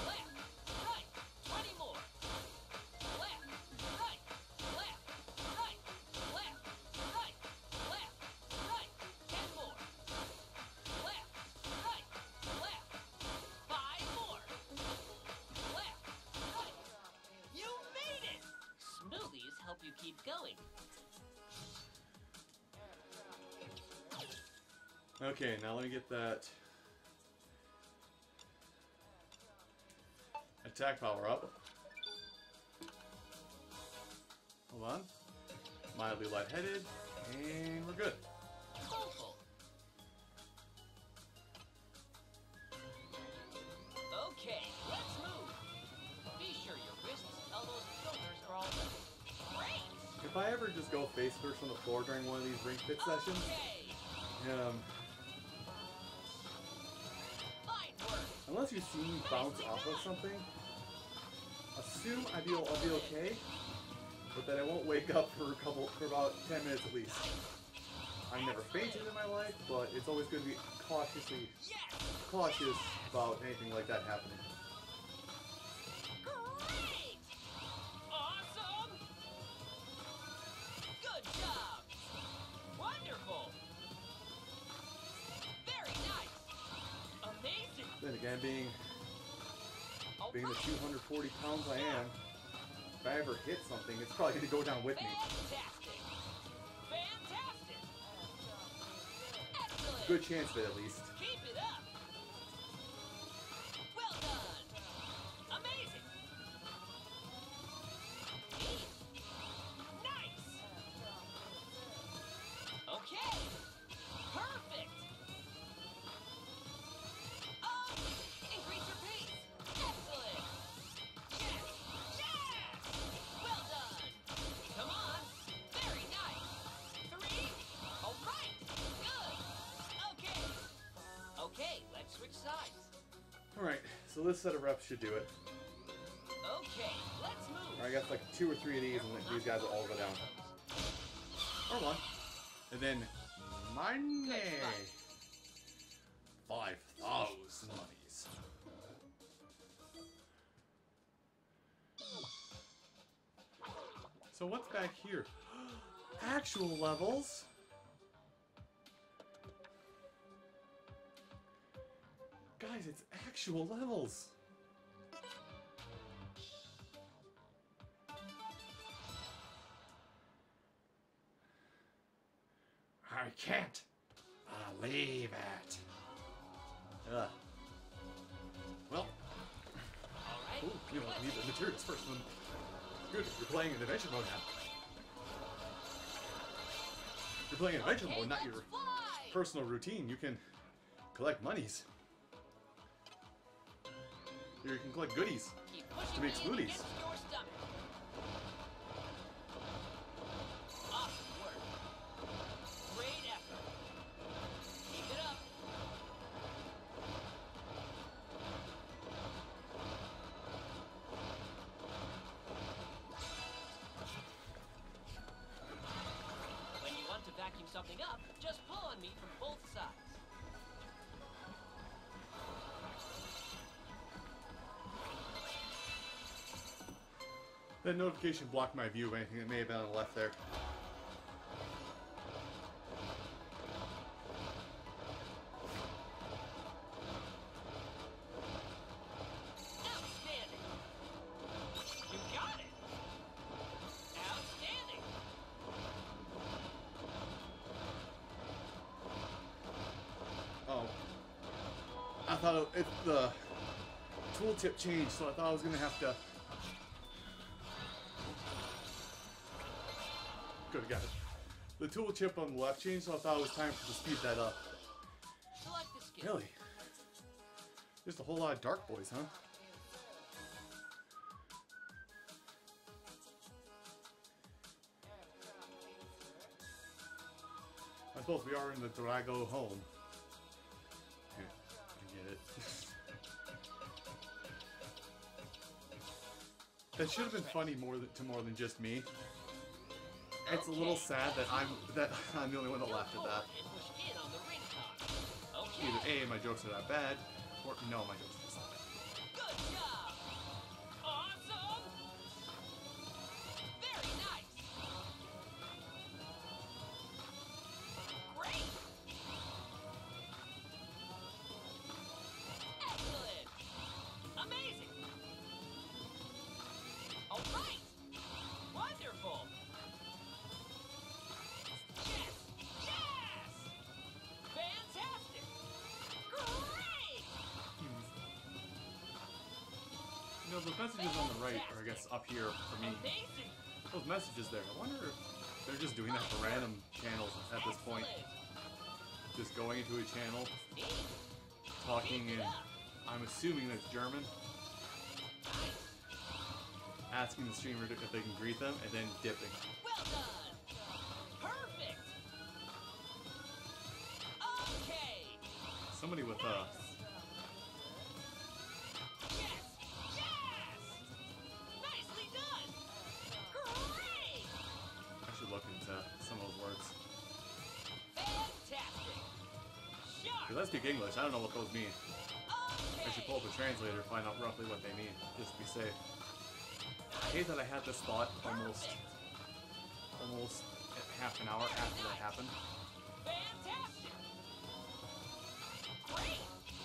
help you keep going. Okay, now let me get that attack power up. Hold on. Mildly lightheaded, and we're good. Hopeful. Okay, let's move. Be sure your wrists, elbows, and shoulders are all done. Great! If I ever just go face first on the floor during one of these ring fit sessions, Okay! um, Fine work! unless you see me bounce off of something, assume I'll be, I'll be okay, but that I won't wake up for a couple, for about ten minutes at least. I've never fainted in my life, but it's always good to be cautiously Yes! cautious about anything like that happening. Great! Awesome! Good job! Wonderful! Very nice! Amazing! Then again, being All being the right. two hundred forty pounds I am, if I ever hit something, it's probably going to go down with me. Fantastic! Fantastic! Excellent! Good chance of it, at least. Keep it up! Well done! Amazing! Neat! Nice! Okay! Perfect! Oh! Increase your pace! Excellent! Yes! Yes! Well done! Come on! Very nice! Three! Alright! Good! Okay! Okay, let's switch sides. Alright, so this set of reps should do it. Okay, let's move. Or I guess like two or three of these, and then these guys will all go down. Or one. And then, money! Five thousand monies. So what's back here? Actual levels? Guys, it's actual levels. I can't believe it. Ugh. Well, Alright. ooh, you don't need the materials first one. Good, you're playing in adventure mode now. You're playing in adventure Okay, mode, not let's your fly. personal routine. You can collect monies. Or you can collect goodies. Keep pushing to make me in smoothies. against your stomach. Awesome work. Great effort. Keep it up. When you want to vacuum something up, just pull on me from both sides. That notification blocked my view of anything that may have been on the left there. Outstanding! You got it! Outstanding! Oh. I thought it, it, the tooltip changed, so I thought I was going to have to... Good, got it. The tool chip on the left changed, so I thought it was time to speed that up. Select the skill. Really? Just a whole lot of dark boys, huh? I suppose we are in the Drago home. Yeah, I get it. That should have been funny more than, to more than just me. It's a little sad that I'm that I'm the only one that laughed at that. And push in on the ring top. Okay. Either A, my jokes are that bad, or no, my jokes are just not bad. Good job. Awesome. Very nice. Great. Excellent. Amazing. All right. Wonderful. know, those messages on the right, or I guess up here for me, Amazing. those messages there, I wonder if they're just doing that for random channels at this point. Excellent. Just going into a channel, Neat. talking in, I'm assuming that's German, Nice. asking the streamer if they can greet them, and then dipping. Well done. Perfect. Okay. Somebody with uh, Yes. Yes. Nicely done. Great. I should look into some of those words. Fantastic. Sharp. Because I speak English, I don't know what those mean. I Okay. should pull up a translator, find out roughly what they mean, just to be safe. I hate that I had this thought almost, Perfect. almost half an hour after that happened. Fantastic. Great.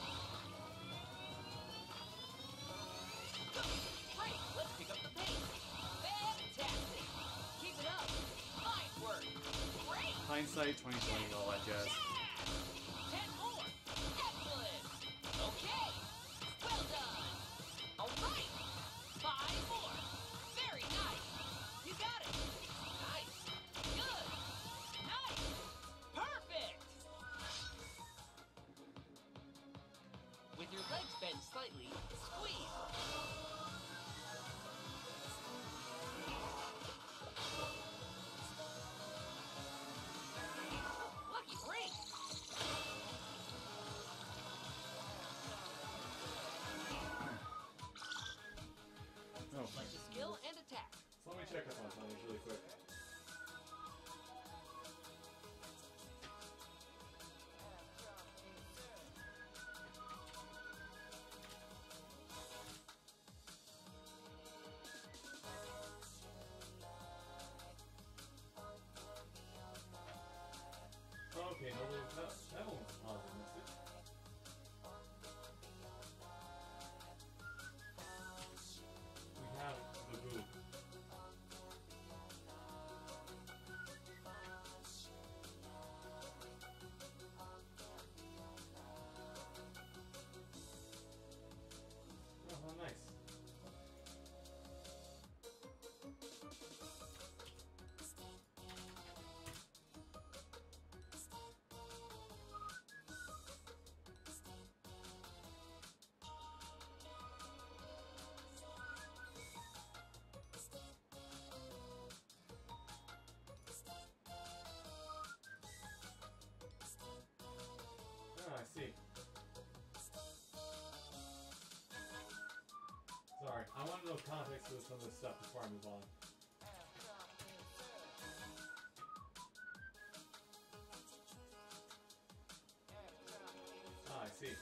Great. Let's pick up the pace. Fantastic. Keep it up. Fine work. Great. Hindsight, twenty twenty, all that jazz. Yeah. Ten more. Excellent. Okay. Well done. All right. Five more. Very nice. You got it. Nice. Good. Nice. Perfect. With your legs bent slightly, squeeze. Lucky break. Oh, Like the skill and attack. so let me check this one, Tony, really quick. Okay, no, that, that one was a positive message. We have the booth. Oh, how nice. Ah, I see. Sorry, I want to know context of some of this stuff before I move on. Ah, I see.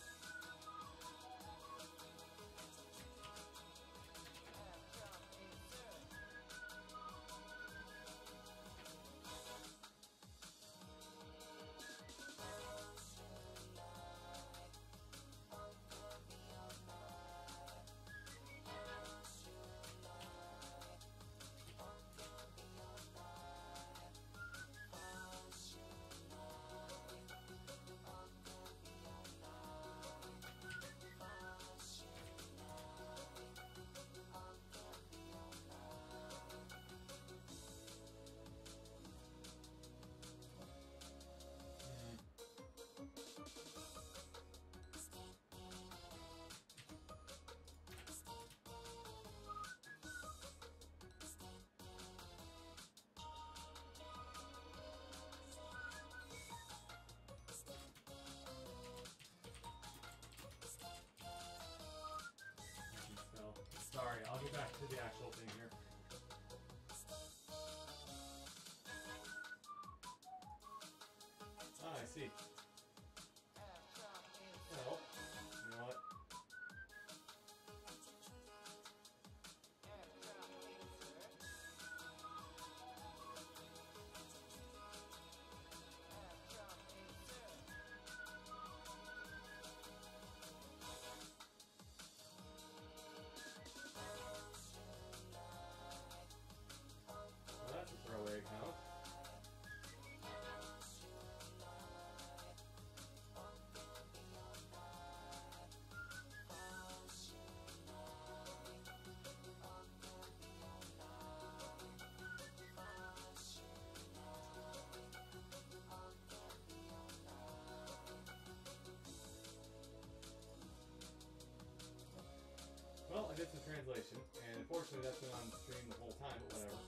that's the translation, and unfortunately that's been on stream the whole time, but whatever.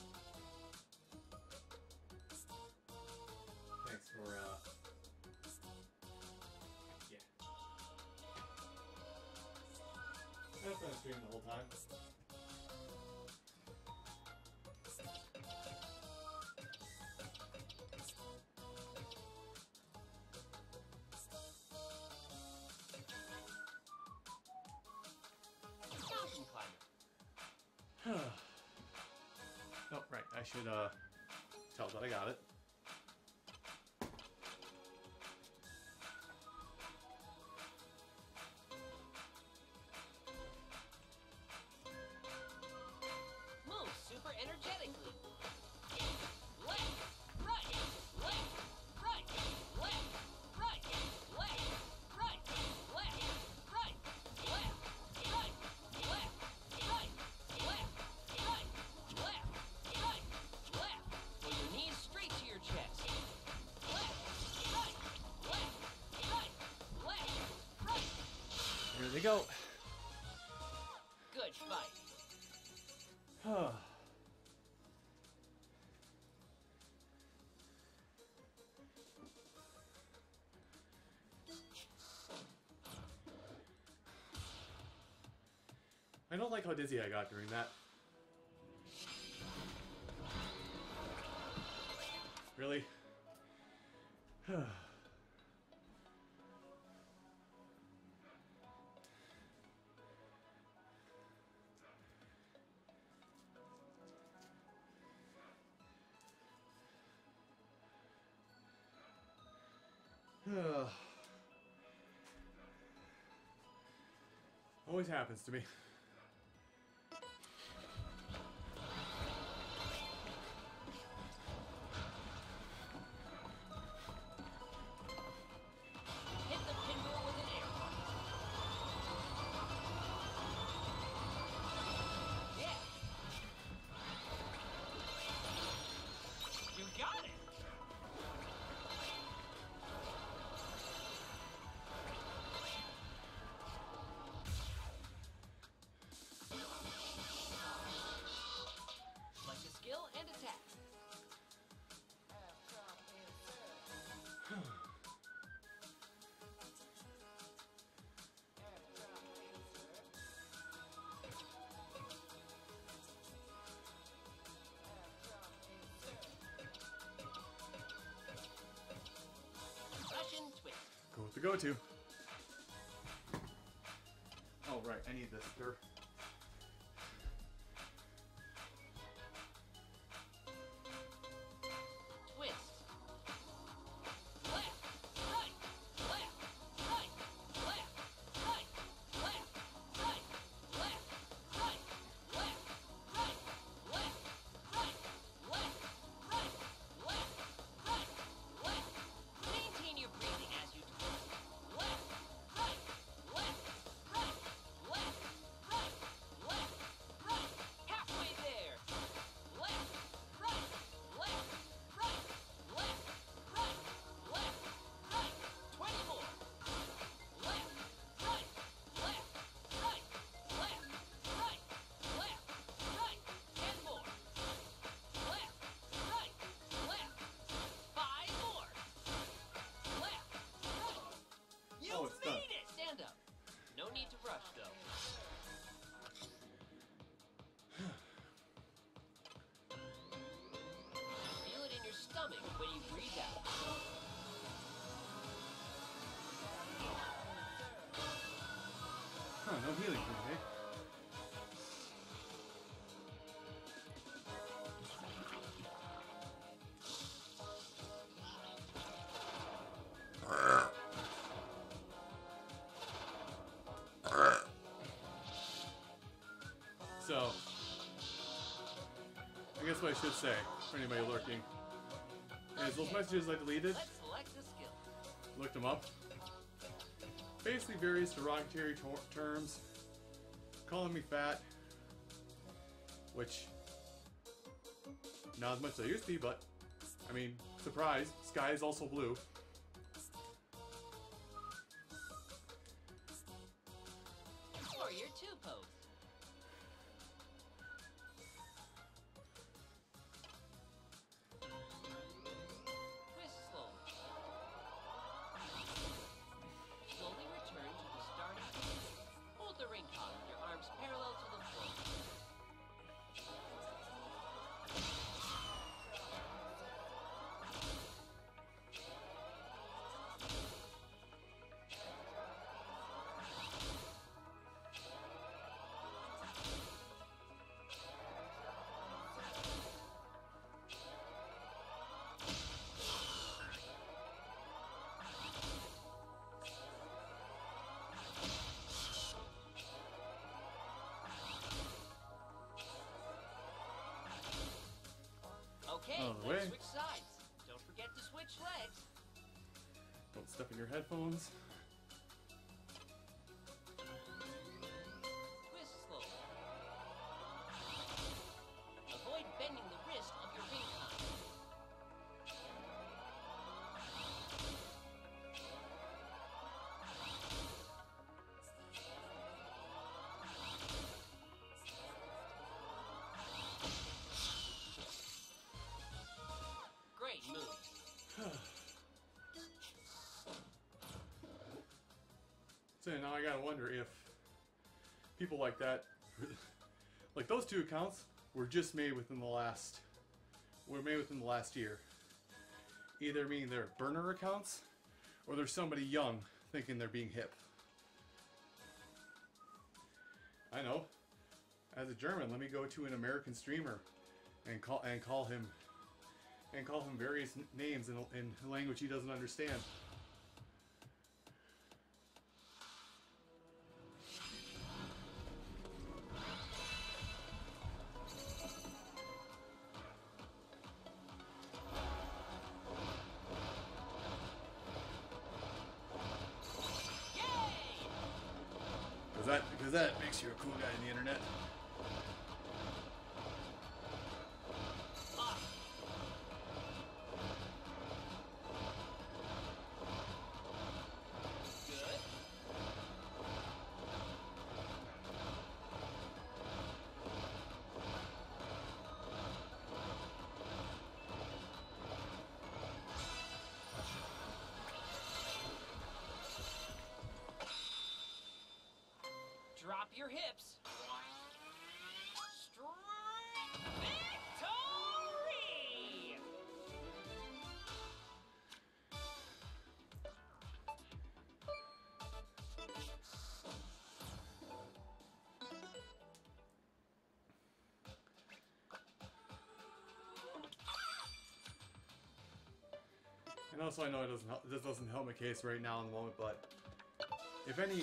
Thanks for, uh... yeah. That's been on stream the whole time. Mountain climber. Oh, right. I should, uh, tell that I got it. Move super energetically. Left, right, left, right, left, right, left, right, left, right, left, right, left, right, left, right, left, right, left. Pull your knees straight to your chest. Left, right, left, right, left, right. Here they go. Good fight. I don't like how dizzy I got during that. Really? Always happens to me. Hit the pinwheel with an air. Yeah. You got it. Select a skill and attack. Russian twist. Go with the go-to. Oh, right. I need this stir. Twist. Left, right, left, right, left, right, left, right, left, right, left, right, left, right, left, right, left, right, left. Maintain your breathing as you twist. Left, right, left, right, left, right, left, right. Halfway there. Left, right, left, right, left, right, left, right. Twenty more. Left, right, left, right, left, right, left, right. Ten more. Left, right, left. Five more. Left, right. You Oh, it's done. made it. Stand up. No need to rush though. Feel it in your stomach when you breathe out. Huh, no healing for me, eh? So, I guess what I should say, for anybody lurking, is those messages I deleted, Let's select a skill. looked them up. Basically various derogatory tor- terms, calling me fat, which, not as much as I used to be, but, I mean, surprise, sky is also blue. Warrior two pose. Out of the let's way. switch sides. Don't forget to switch legs. Don't step in your headphones. Twist slowly. Avoid bending the wrist of your ring con. Great move. So now I gotta wonder if people like that, like those two accounts, were just made within the last, were made within the last year. Either meaning they're burner accounts, or there's somebody young thinking they're being hip. I know. As a German, let me go to an American streamer and call and call him and call him various n- names in a, in a language he doesn't understand. Cause that, because that makes you a cool guy on the internet. Up. Good. Drop your hips. Strike victory! And also, I know it doesn't help, this doesn't help my case right now in the moment, but if any,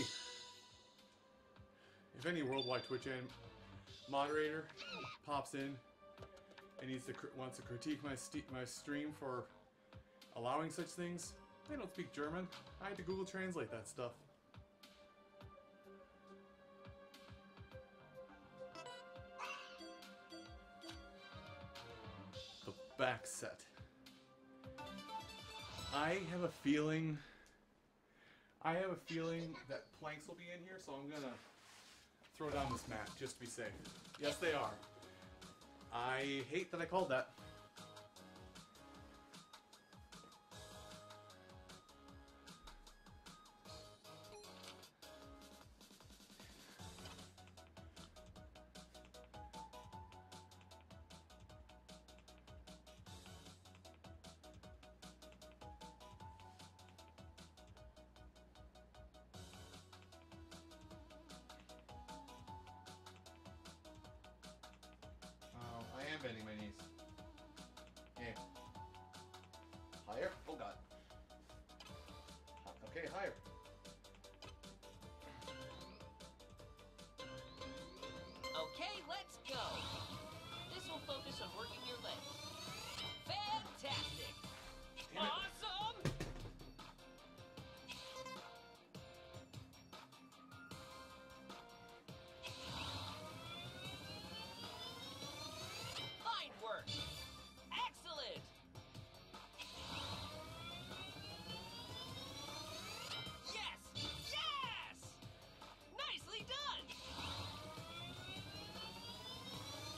if any worldwide Twitch and moderator pops in and needs to cr- wants to critique my st- my stream for allowing such things, I don't speak German. I had to Google Translate that stuff. The back set. I have a feeling. I have a feeling that planks will be in here, so I'm gonna throw down this mat just to be safe. Yes, they are. I hate that I called that. Um, I am bending my knees. Okay. Higher? Oh god. Okay, higher. Okay, let's go. This will focus on working your legs. Fantastic! Damn it. Awesome! Fine work! Excellent! Yes! Yes! Nicely done!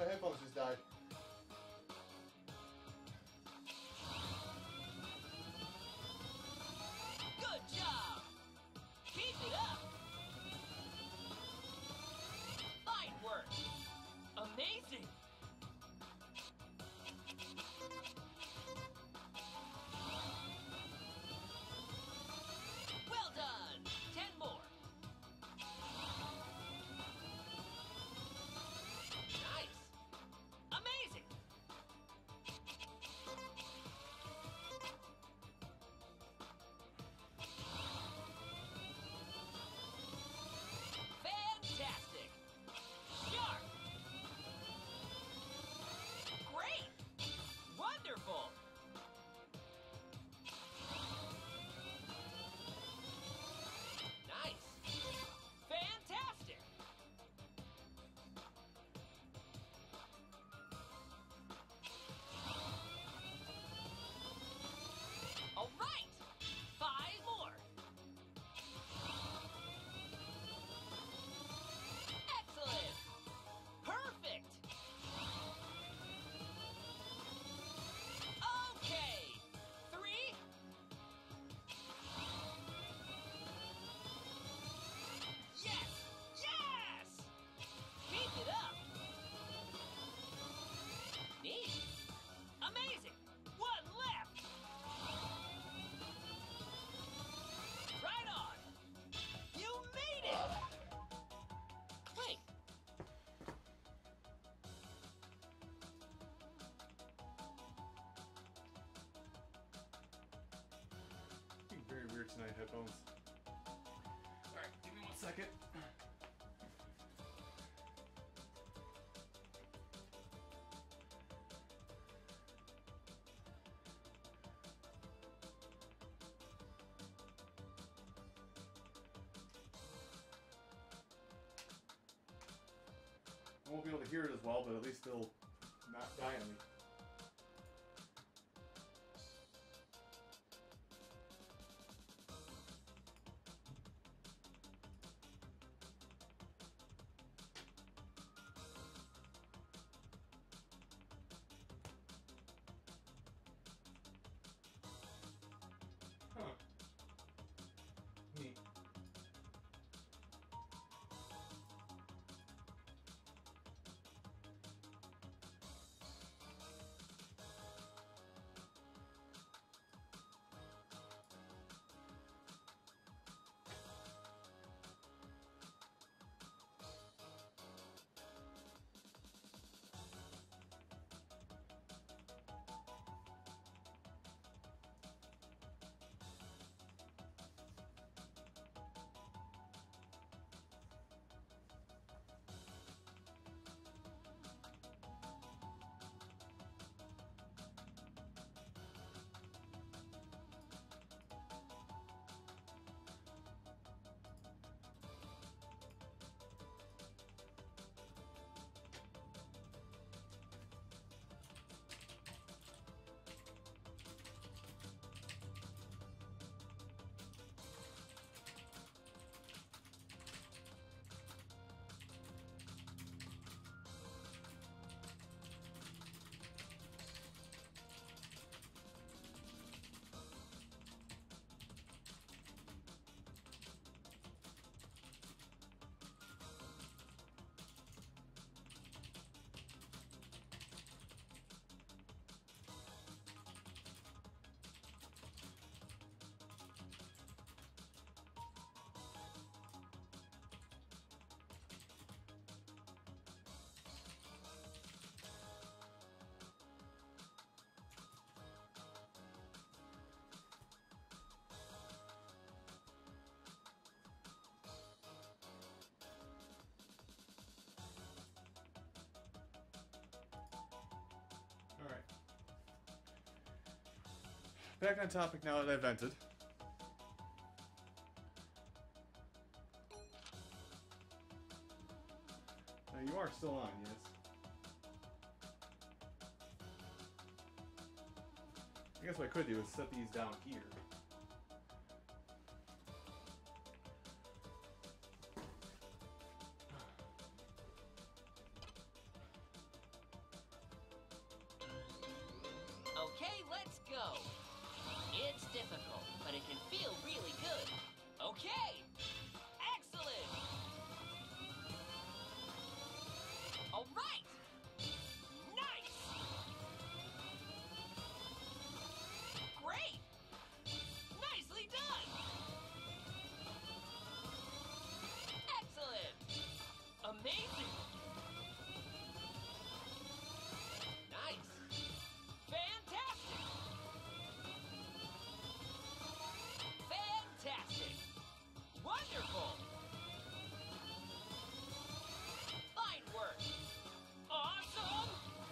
my headphones just died. Good job! Keep it up! Fine work! Amazing! Well done! Ten more! Nice! Amazing! Fantastic! Sharp! Great! Wonderful! Nice! Fantastic! All right! Five more! Excellent! Perfect! Okay! Three? Yes! Yes! Keep it up! Neat! Amazing! One left! Right on! You made it! Wait. Being very weird tonight, headphones. Alright, give me one second. I won't be able to hear it as well, but at least it'll not die on me. Huh. Neat. Alright. Back on topic now that I've vented. Now you are still on, yes? I guess what I could do is set these down here. difficult, but it can feel really good. Okay! Excellent! All right! Nice! Great! Nicely done! Excellent! Amazing! Nice! Fantastic! Fantastic! Wonderful! Fine work! Awesome!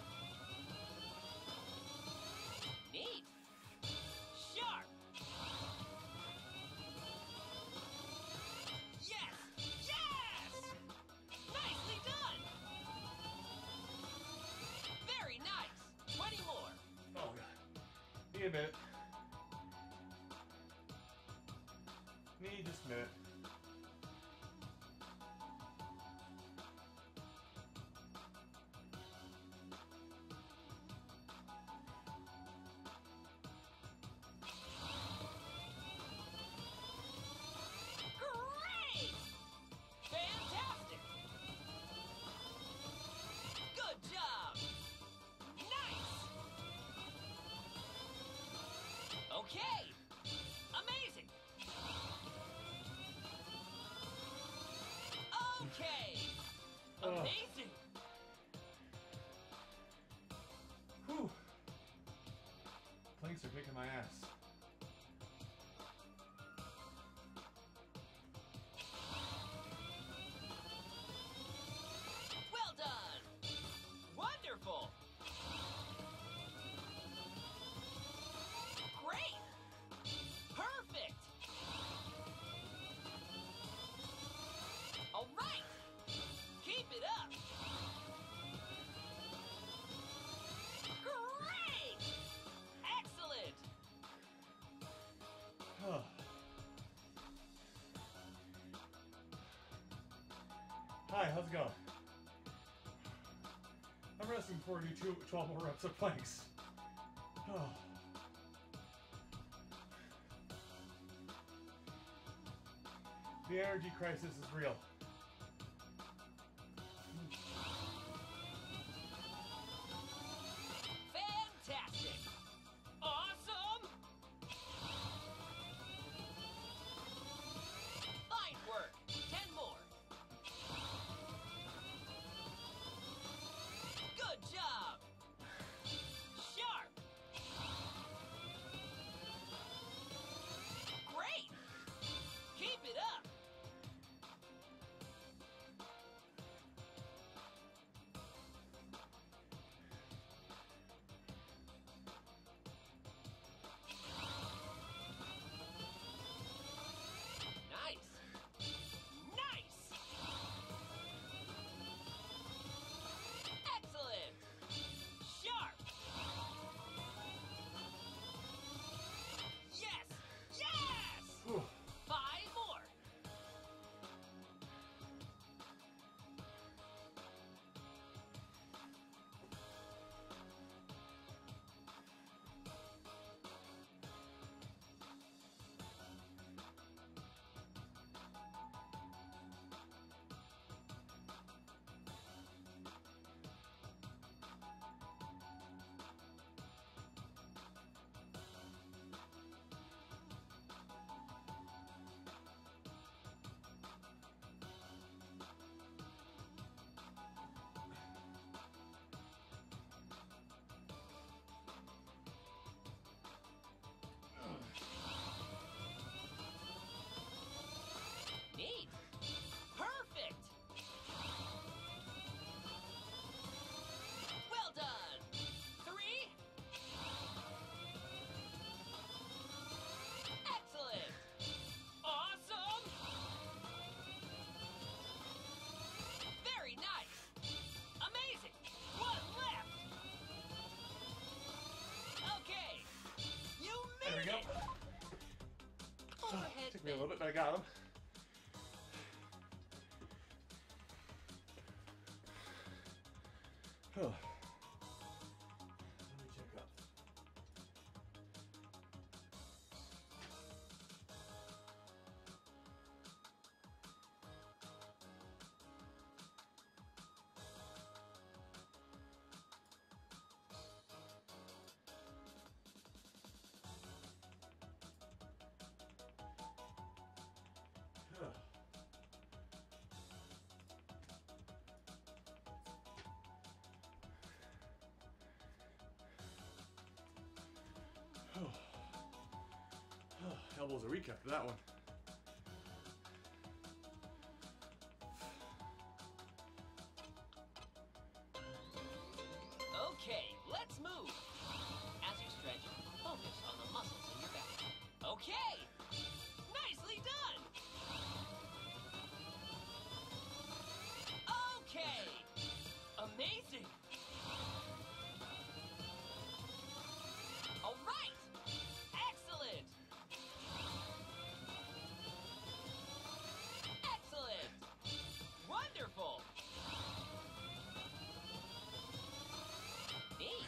Neat! Sharp! Yes! Yes! Nicely done! Very nice! twenty more! Oh god. Need a minute. Need just a minute. Great! Fantastic! Good job! Nice! Okay! Amazing! Okay! Ugh. Amazing! Whew. Planks are kicking my ass. Well done! Wonderful! Great! Perfect! All right! Keep it up! Great! Excellent! Oh. Hi, how's it going? I'm resting before I do two, twelve more reps of planks. Oh. The energy crisis is real. Fantastic! Awesome! Fine work! Ten more! Good job! Sharp! Great! Keep it up! Nice! Nice! Excellent! Sharp! Yes! Yes! Whew. Five more! Neat! Perfect! Well done! Three! Excellent! Awesome! Very nice! Amazing! One left! Okay! You There we made go. it! Overhead Took me a bend. little bit, but I got him. Oh. Let me check up. elbows are weak after that one. Okay, let's move. As you stretch, focus on the muscles in your back. Okay, nicely done. Okay, amazing. All right, excellent. Excellent. Wonderful. Neat.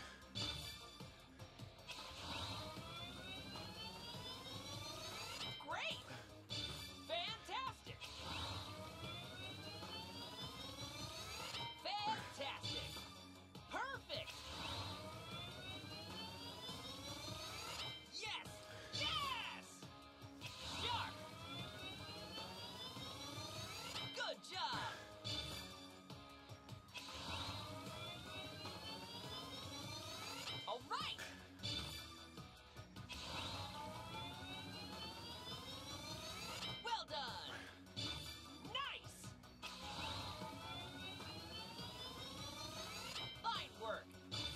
Great. Fantastic. Fantastic. Perfect. Yes. Yes. Sharp. Good job. All right. Well done. Nice. Fine work.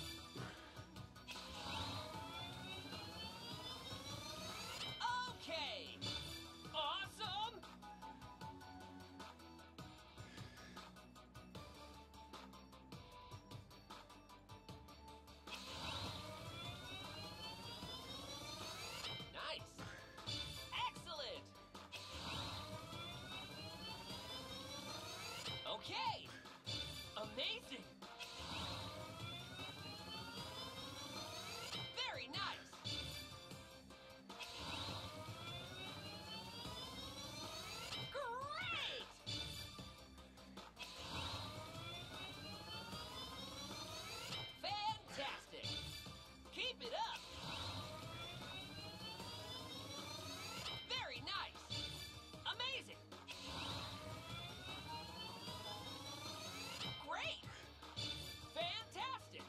Okay. Awesome. Nice. Excellent. Okay. Amazing. Very nice. Great. Fantastic. Keep it up. Very nice. Amazing. Great. Fantastic.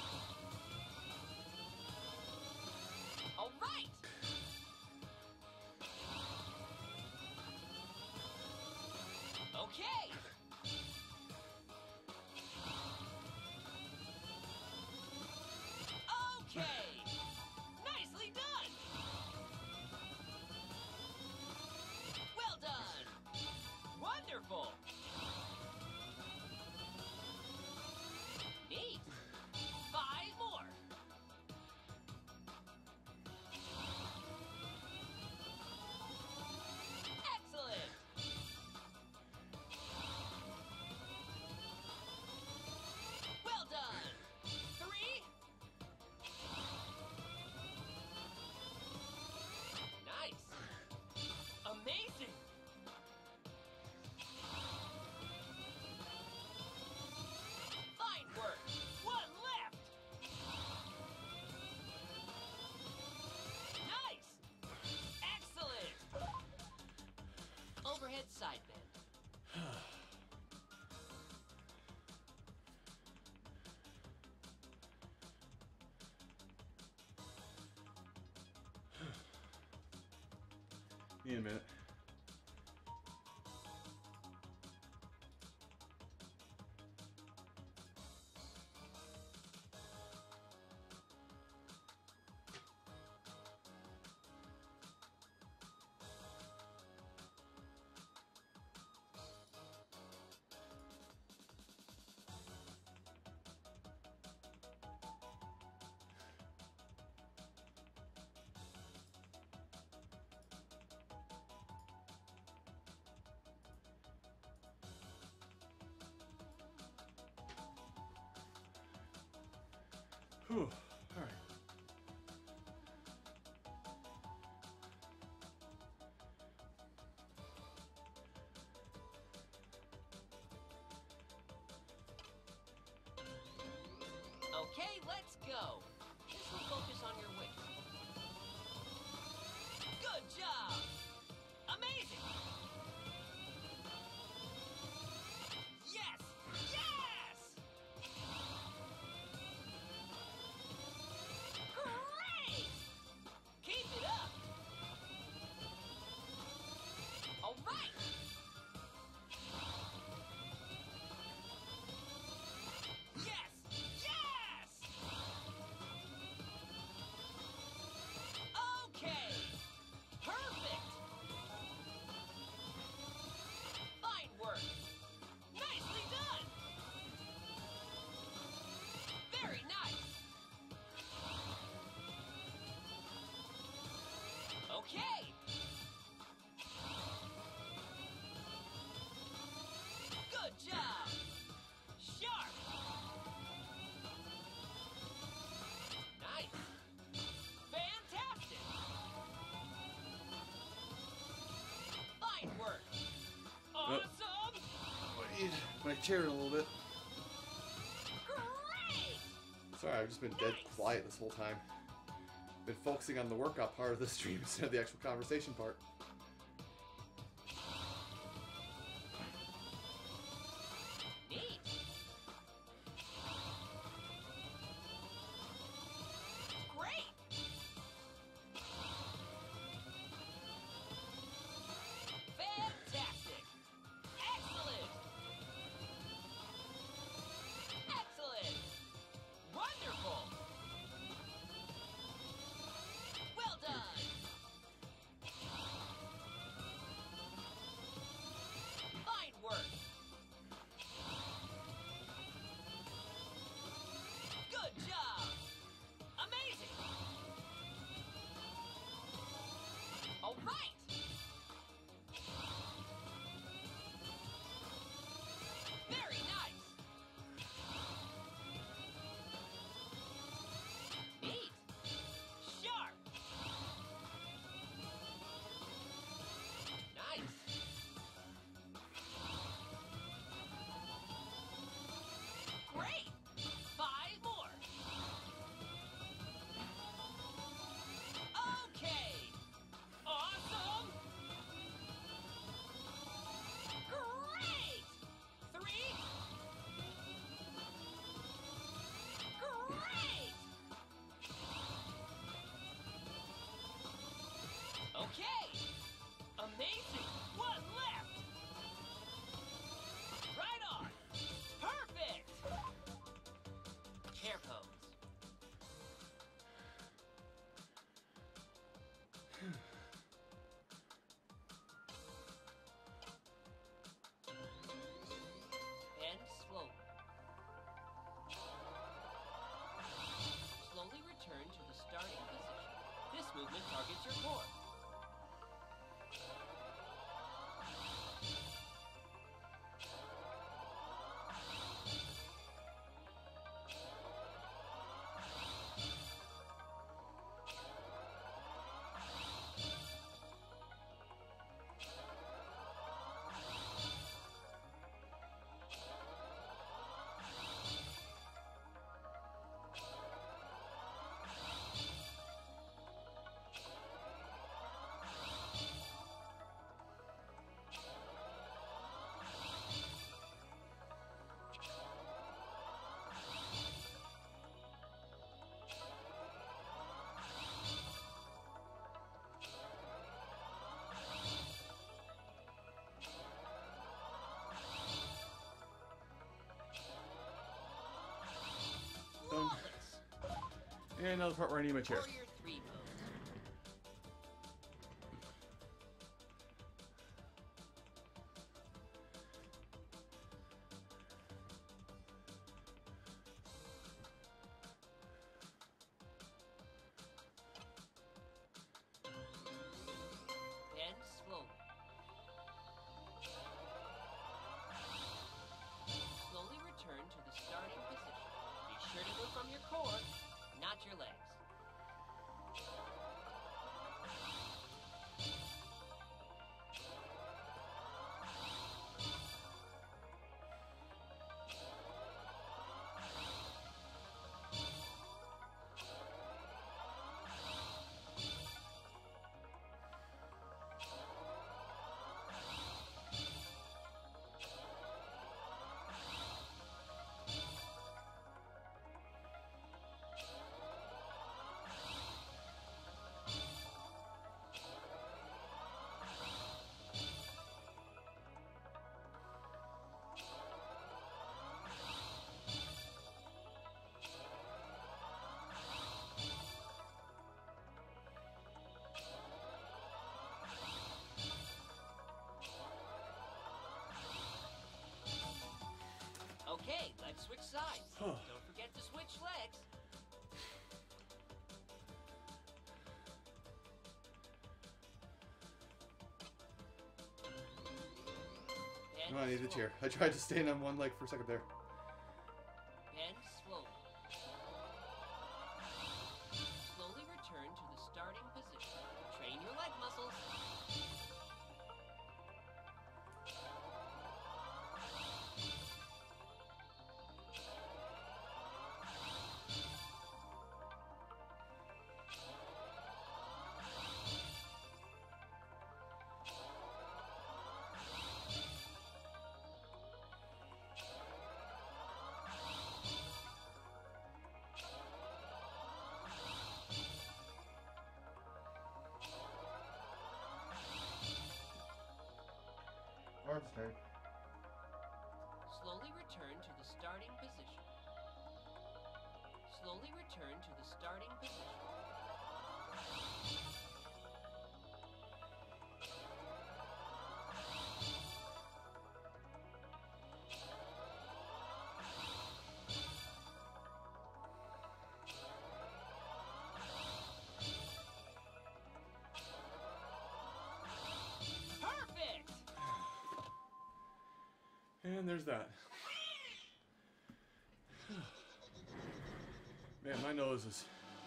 All right. Okay. Okay. Nicely done. Well done. Wonderful. Neat. Five more. Excellent. Well done. Three. Nice. Amazing. Fine work. One left. Nice. Excellent. Overhead side bend. Need a minute. Whew. All right. Okay, let's go. This will focus on your weight. Good job. Amazing. Yes. Yes. the chair in a little bit. Great! Sorry, I've just been dead quiet this whole time. Been focusing on the workout part of the stream instead of the actual conversation part. Neat. Great! Fantastic! Excellent! Excellent! Wonderful! Well done! Fine work! Good job! Amazing! All right! Very nice! Neat! Sharp! Nice! Great! Five more! Okay! Awesome! Great! Three! Great! Okay! Amazing! One left! Right on! Perfect! Chair pose. And slowly. Slowly return to the starting position. This movement targets your core. Done. Flawless! And another part where I need my chair. Warrior three pose. And slowly. Slowly return to the starting position. Be sure to move from your core, not your legs. Okay, let's switch sides. Don't forget to switch legs. And No, I need the slowly. chair. I tried to stand on one leg for a second there. And slowly. Slowly return to the starting position. Train your leg muscles. start. Slowly return to the starting position. Slowly return to the starting position. Perfect! And there's that. Man, my nose is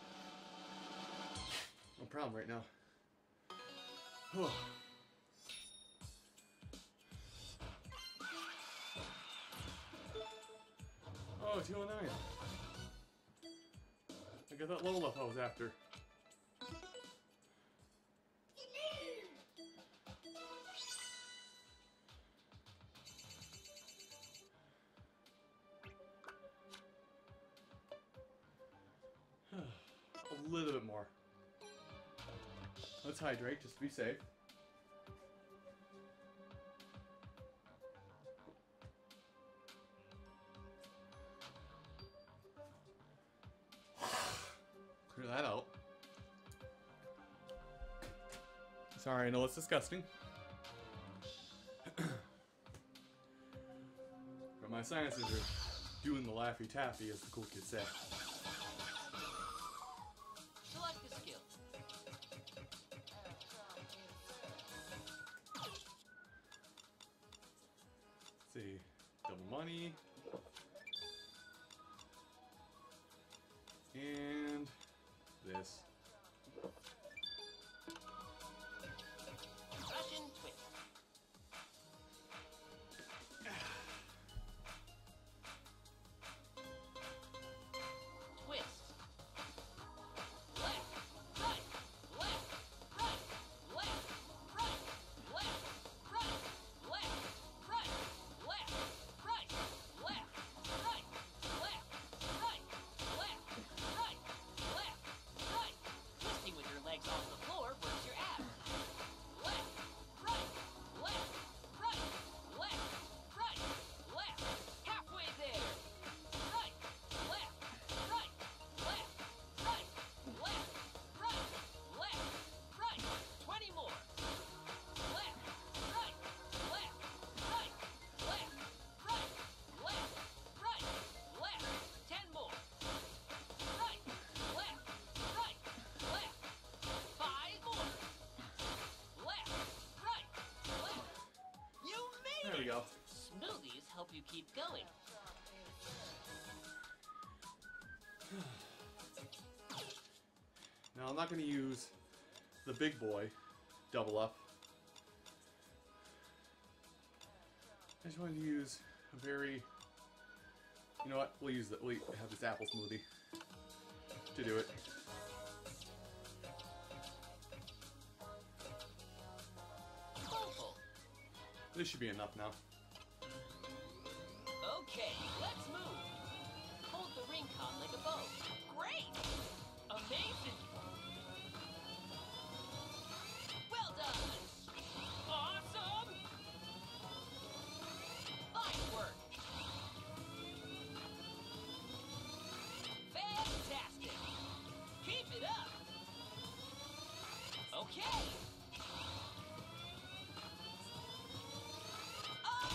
no problem right now. Oh, two oh nine. I got that level up I was after. A little bit more. Let's hydrate just to be safe. Clear that out. Sorry, I know it's disgusting. But my sinuses are doing the Laffy Taffy, as the cool kids say. Select a skill. Let's see. Double money. And this. Russian twist. Twist. Left, right, left, right, left, right, left, right, left, right, left, right, left, right, left, right, left, right, left, right. Twisting with your legs off the floor works your abs. Left, right, left, right, left, right, left. Halfway there. Right, left, right, left, right, left, right, left, right. Twenty more. Left, right, left, right, left, right, left, right, left. Ten more. Right, left, right, left. Five more. Left, right, left. You made There we it! go. Smoothies help you keep going. Now I'm not going to use the big boy double up. I just wanted to use a very, you know what? We'll use the we'll have this apple smoothie to do it. Hopeful. This should be enough now. Okay, let's move. Hold the ring con like a bow. Great! Amazing! Well done! Awesome! Fine work! Fantastic! Keep it up! Okay!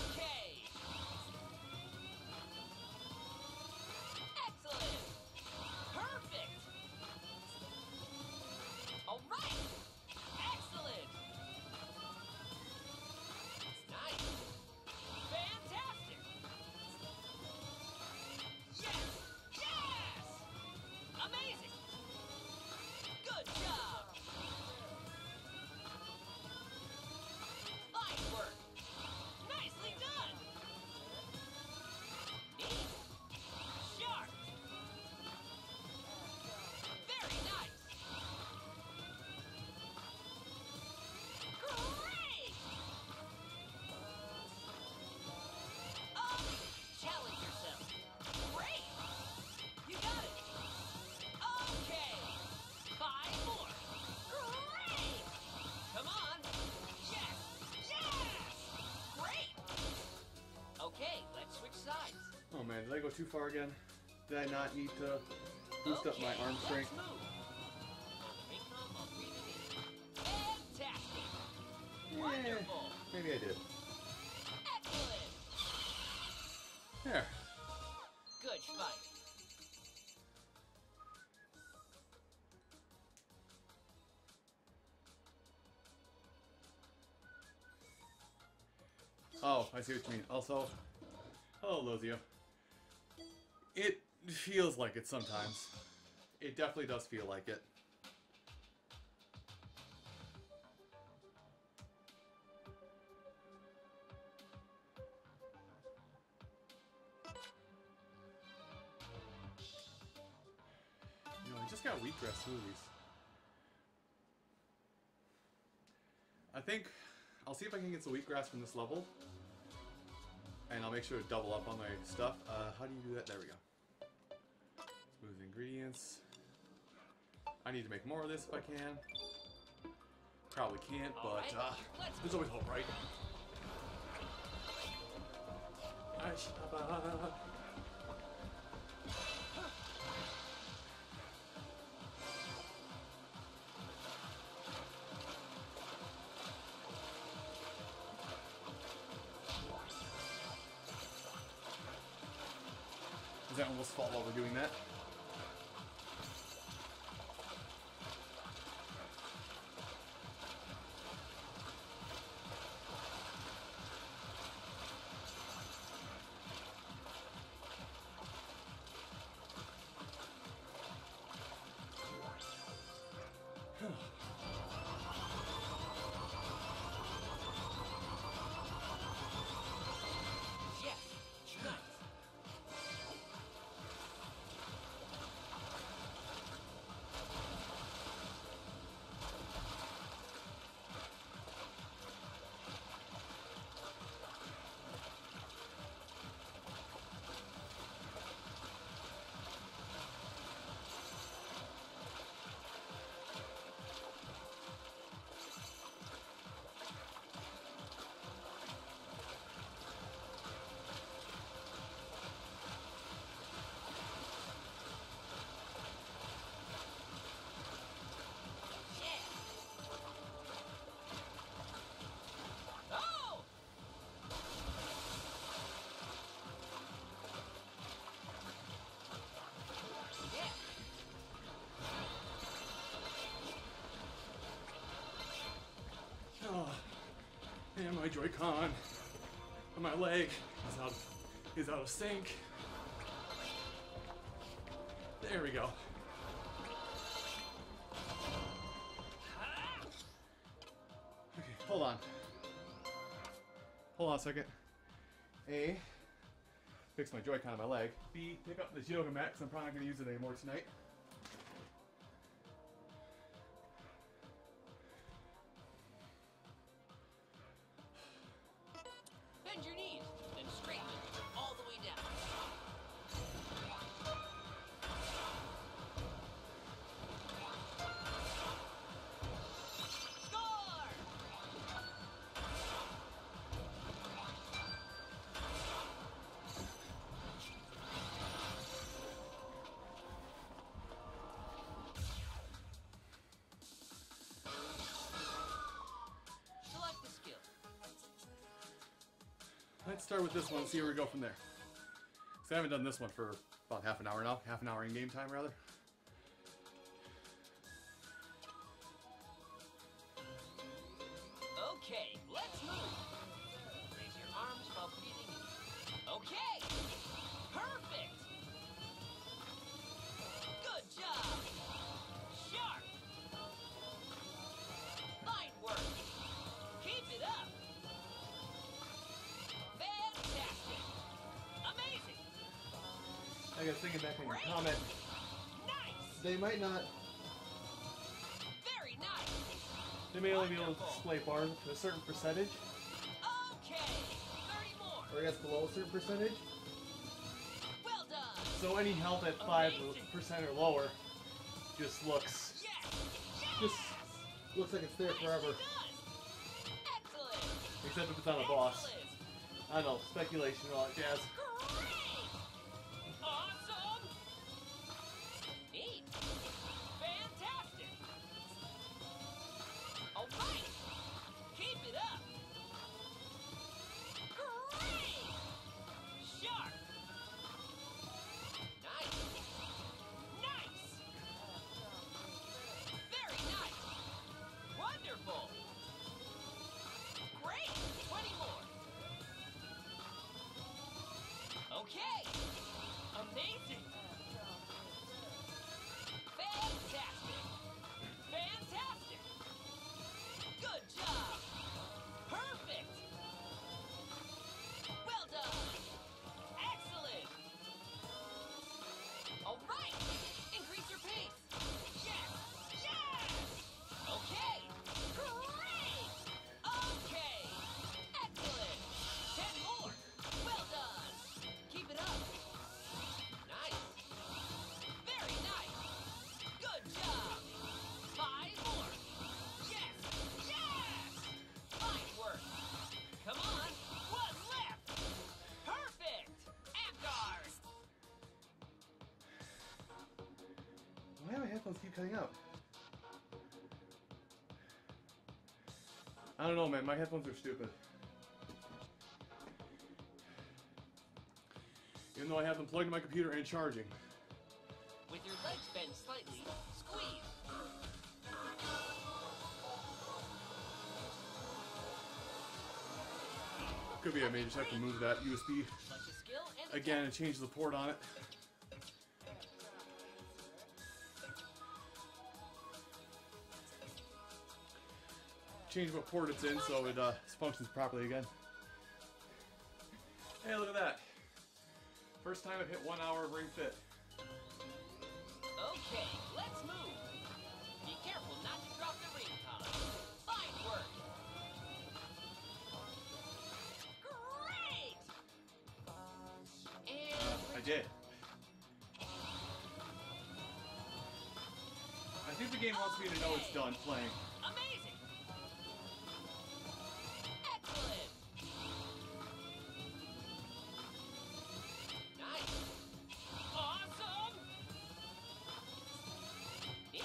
too far again? Did I not need to boost up my Okay, arm let's strength? move. Income of breathing in. Fantastic. Yeah, Wonderful. maybe I did. Excellent. There. Good fight. Oh, I see what you mean. Also, hello, Lozio. It feels like it sometimes. It definitely does feel like it. You know, I just got wheatgrass smoothies. I think I'll see if I can get some wheatgrass from this level. And I'll make sure to double up on my stuff. Uh, how do you do that? There we go. Smooth ingredients. I need to make more of this if I can. Probably can't, but Alright, uh, let's there's always hope, right? Ashaba. Does that almost fall while we're doing that? Yes. Nice. Yeah. Oh! Yeah. Oh, and my Joy-Con on my leg is out, is out of sync. There we go. Okay, hold on. Hold on a second. A, fix my Joy-Con on my leg. B, pick up this yoga mat because I'm probably not going to use it anymore tonight. Bend your knees, then straighten them all the way down. Score! Select the skill. Let's start with this one and see where we go from there. So I haven't done this one for about half an hour now. Half an hour in game time, rather. Okay, let's move. Raise your arms while breathing in. Okay! Perfect! Good job! Sharp! Fine work! Keep it up! Fantastic! Amazing! I guess thinking back on your Great! comment, Nice! they might not, Very nice! they may only be able to display bars to a certain percentage, Okay! thirty more! or I guess below a certain percentage. Well done! So any health at five percent or lower just looks, Yes! just Yes! looks like it's there forever. Excellent! Except if it's on a boss. Excellent! I don't know, speculation and all that jazz. Great! Amazing! Fantastic! Fantastic! Good job! Perfect! Well done! Excellent! All right! Increase your pace! Yes! Yes! Okay! Great! Okay! Excellent! Ten more! Well done! Keep it up! Nice! Very nice! Good job! Five more! Yes! Yes! Fine work! Come on! One left! Perfect! Apgar! Why do my headphones keep cutting out? I don't know, man. My headphones are stupid. Even though I have them plugged in my computer and charging. With your legs bent slightly, squeeze. Could be I may just have to move that U S B Such a skill and again and change the port on it. Change what port it's in so it uh, functions properly again. Hey, look at that. First time I've hit one hour of Ring Fit. Okay, let's move. Be careful not to drop the ring top. Fine work. Great! And I did. I think the game wants me to know it's done playing. amazing. Excellent. Nice. Awesome. Neat.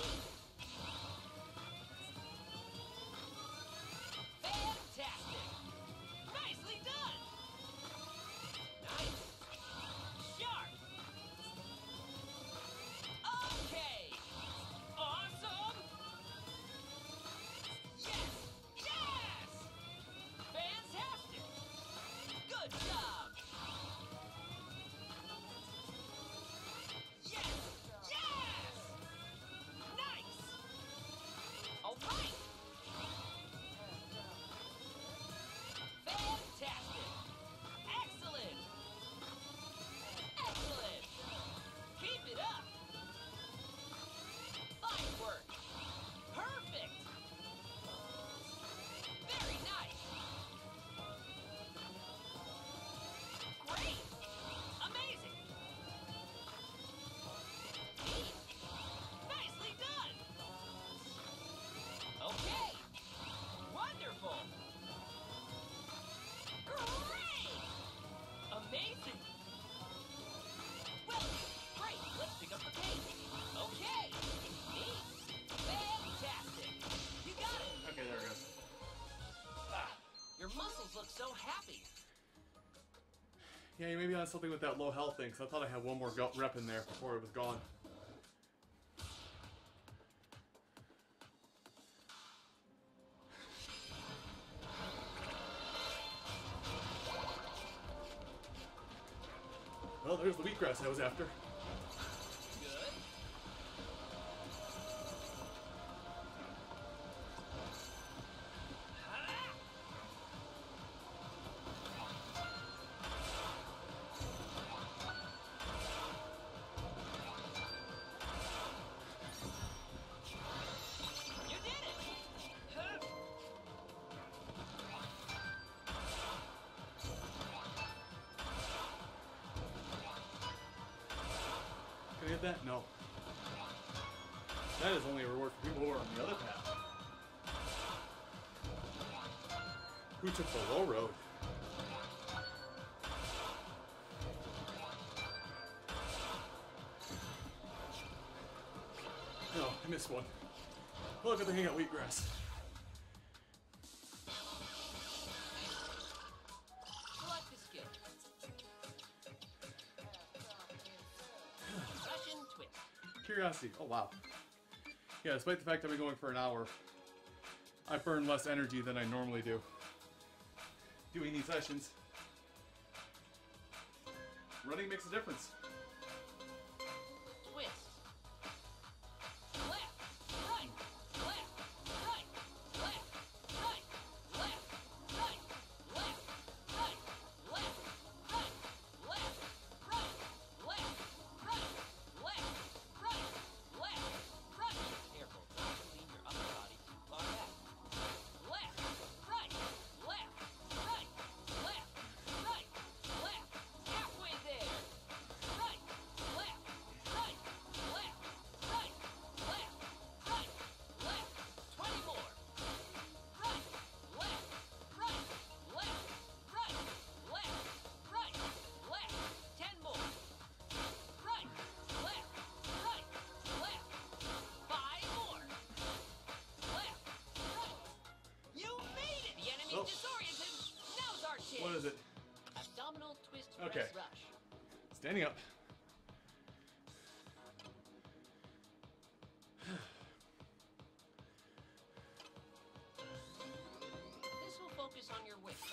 Fantastic. Nicely done. Nice. Sharp. Okay. Awesome. Yes. Yes. Fantastic. Good job. Yes. Yes. Nice. All right. Fantastic. Excellent. Excellent. Keep it up. Fine work. Perfect. Very nice. Great. Amazing. Neat. Nicely done. Okay. Wonderful. Great. Amazing. Well, great. Let's pick up the pace. Okay. Neat. Fantastic. You got it. Okay, there it goes. Your muscles look so happy. Yeah, you may be on something with that low health thing, because I thought I had one more go- rep in there before it was gone. Well, there's the wheatgrass I was after. Good. Ha! You did it! Huh? Can I get that? No. That is only a reward for people who are on the other path. Who took the low road? No, I missed one. Look at the hang out wheatgrass. Select the skill. Russian twist. Curiosity. Oh, wow. Yeah, despite the fact I've been going for an hour, I burn less energy than I normally do doing these sessions. Running makes a difference. Okay. Nice rush. Standing up. This will focus on your weight.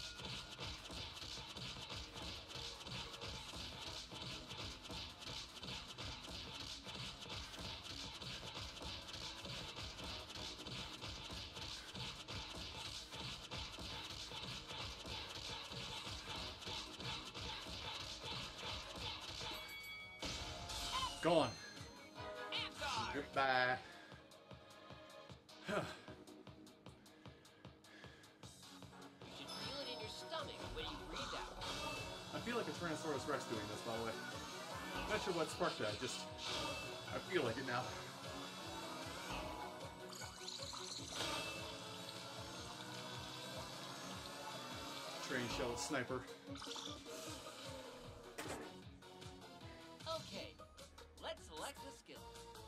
Go on. Ansar! Goodbye. You should feel it in your stomach when you breathe out. I feel like a Tyrannosaurus Rex doing this, by the way. I'm not sure what sparked that, just... I feel like it now. Train shell sniper. Okay, let's select the skill.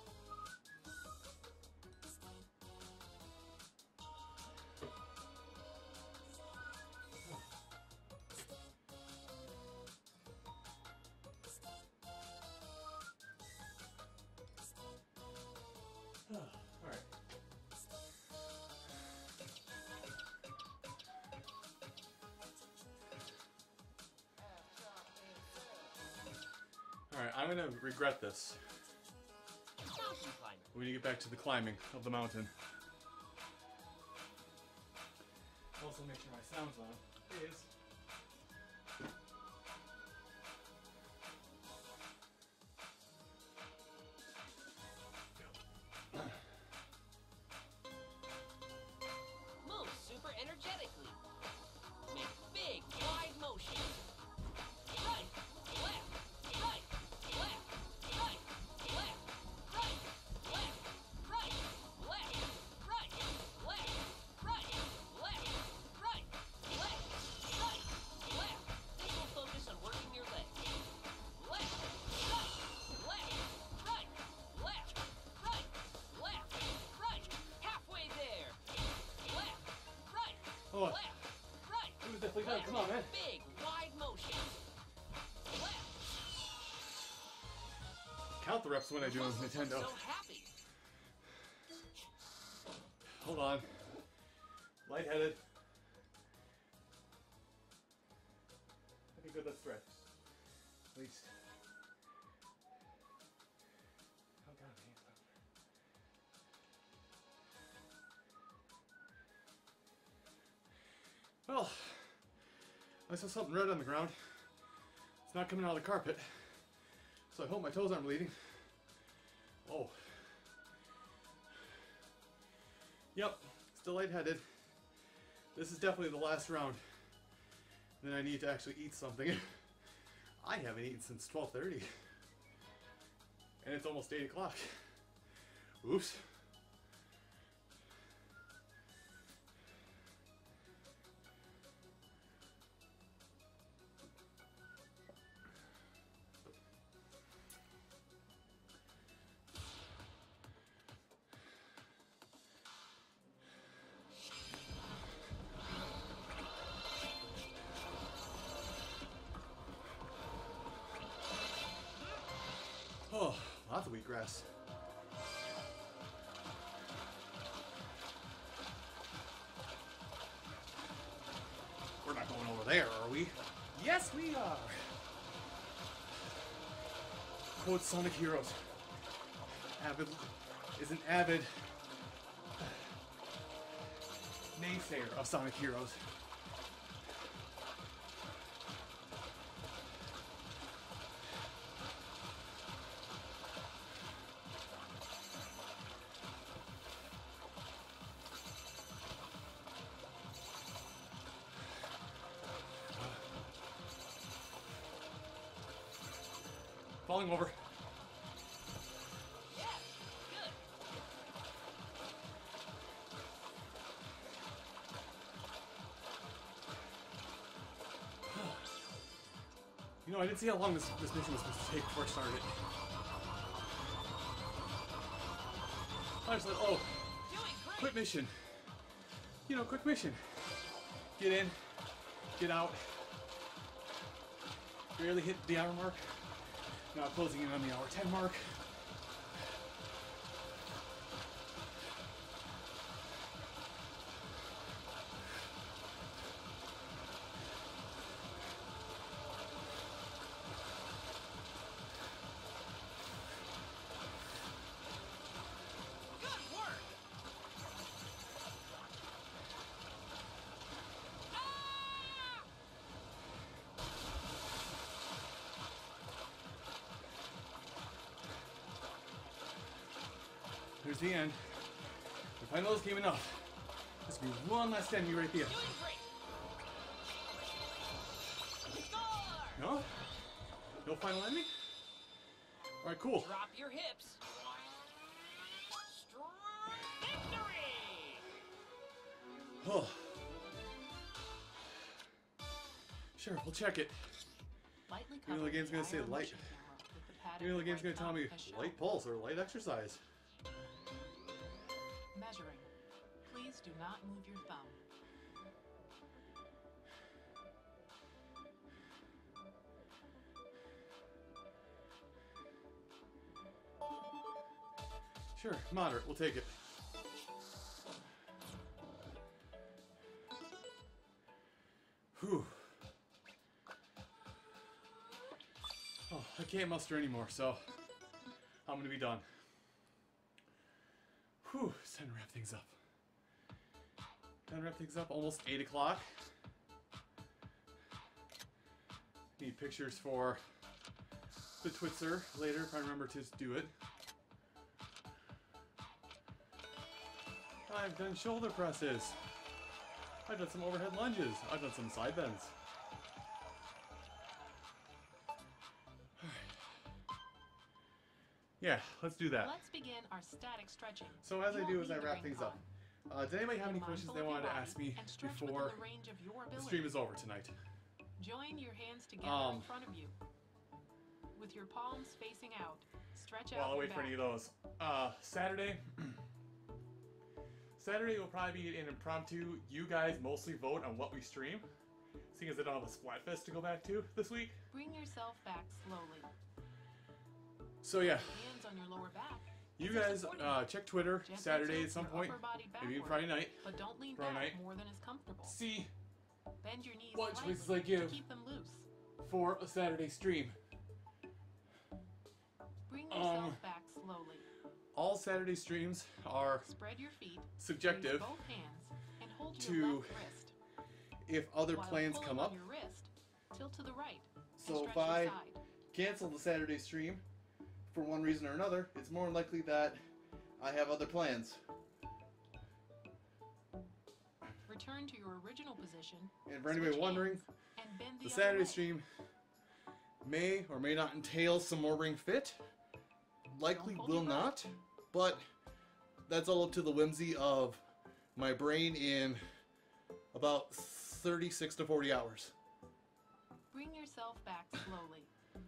Alright. Alright, I'm gonna regret this Mountain climber. when you get back to the climbing of the mountain. Also make sure my sound's on. It is. Move super energetically. Make big, wide motions. Right, left, right, left, right, left, right, left, right, left, right, left, right, left, right, left, right, left. This will focus on working your legs. Left, right, left, right, left, right, left, right. Halfway there. Left, right, Oh, left, right. it was definitely done. Come on, man. Big, wide motions. Left. Count the reps when I do on Muscles look Nintendo. So happy. Hold on. Lightheaded. Okay, good, let's stretch. At least. Oh god, my hands up. Well, I saw something red on the ground. It's not coming out of the carpet. So I hope my toes aren't bleeding. Oh. Yep, still lightheaded. This is definitely the last round. Then I need to actually eat something. I haven't eaten since twelve thirty. And it's almost eight o'clock. Oops. Oh, lots of wheatgrass. We're not going over there, are we? Yes, we are! Quote Sonic Heroes. Avid is an avid naysayer of Sonic Heroes. Falling over. Yeah, good. You know, I didn't see how long this, this mission was supposed to take before I started it. I just thought, oh, Doing great. quick mission. You know, quick mission. Get in, get out. Barely hit the hour mark. Now closing in on the hour ten mark. Good work. Ah! Here's the end. If I know this game enough, this will be one last enemy right there. Doing great. Score! No? No final enemy? Alright, cool. Drop your hips. Victory! Oh. Sure, we'll check it. Lightly You know, the cover game's gonna say I R light. motion camera with the padded You know the game's right gonna tell me thumb as shown. light pulse or light exercise. Measuring. Please do not move your thumb. Sure, moderate, we'll take it. Whew. Oh, I can't muster anymore, so I'm gonna be done. Whew, it's time to wrap things up. Time to wrap things up, almost eight o'clock. Need pictures for the Twitzer later if I remember to do it. I've done shoulder presses. I've done some overhead lunges. I've done some side bends. Alright. Yeah, let's do that. Let's begin our static stretching. So as You I won't do as need I to wrap bring things up, on. uh, did anybody have Be any questions mindful they of your wanted to body ask me and stretch within before the range of your the ability. stream is over tonight? Join your hands together Um, in front of you. With your palms facing out, stretch out While I your wait for back. any of those. Uh, Saturday. Saturday will probably be an impromptu. You guys mostly vote on what we stream. Seeing as I don't have a Splatfest to go back to this week. Bring yourself back slowly. So yeah, Hands on your lower back. you As if guys supporting uh, check Twitter Gently Saturday tilt at some your point. upper body Maybe even backward, Friday night. But don't lean Friday back night. more than is comfortable. See Bend your knees what slightly choices I to give. keep them loose. for a Saturday stream. Bring yourself Um, back slowly. All Saturday streams are Spread your feet. subjective. Raise both hands and hold to your left wrist. If other While plans pulling come on up. your wrist, tilt to the right. So and if stretch your I side. cancel the Saturday stream for one reason or another, it's more likely that I have other plans. Return to your original position. And for anybody switch wondering, hands, and bend the, the other Saturday way. stream may or may not entail some more Ring Fit. Likely Don't hold will your breath. not, but that's all up to the whimsy of my brain in about thirty-six to forty hours. Bring yourself back slowly.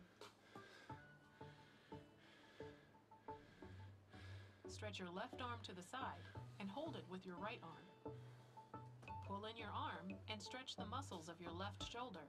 Stretch your left arm to the side and hold it with your right arm. Pull in your arm and stretch the muscles of your left shoulder.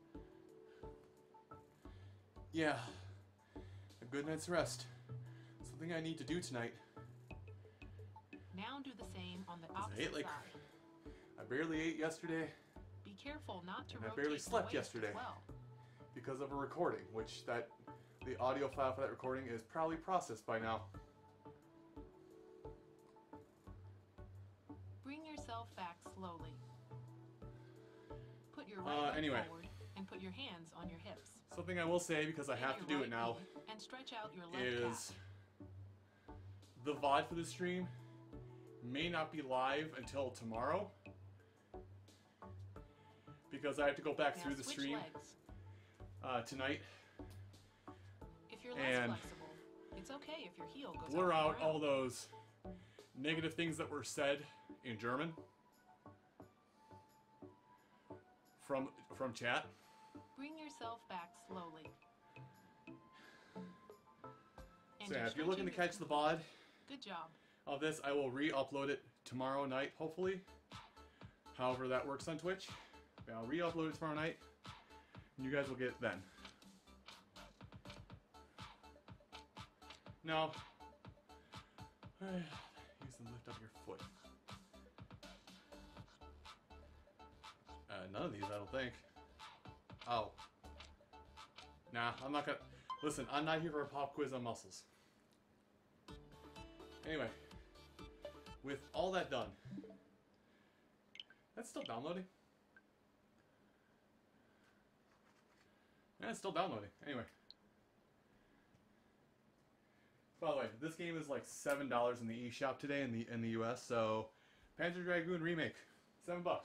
Yeah, a good night's rest. Something I need to do tonight. Now do the same on the I opposite ate like side. I barely ate yesterday Be careful not to And I rotate barely the slept waist yesterday. as well. because of a recording, which that the audio file for that recording is probably processed by now. Bring yourself back slowly. Put your Uh, right leg anyway. forward and put your hands on your hips. Something I will say, because I Bend have to your do right it now, knee and stretch out your left is calf. the V O D for the stream may not be live until tomorrow, because I have to go back Now through the switch stream legs. uh, tonight, If you're less and flexible, it's okay if your heel goes blur off out the all ground. those negative things that were said in German from from chat. Bring yourself back slowly. And So yeah, your if you're looking to stretching catch is the V O D Good job. of this, I will re-upload it tomorrow night, hopefully. However that works on Twitch. I'll re-upload it tomorrow night, and you guys will get it then. No. Use the lift up your foot. Uh, none of these, I don't think. Oh. Nah, I'm not gonna... Listen, I'm not here for a pop quiz on muscles. Anyway. With all that done. That's still downloading. Yeah, it's still downloading. Anyway. By the way, this game is like seven dollars in the eShop today in the in the U S. So, Panzer Dragoon Remake, seven bucks.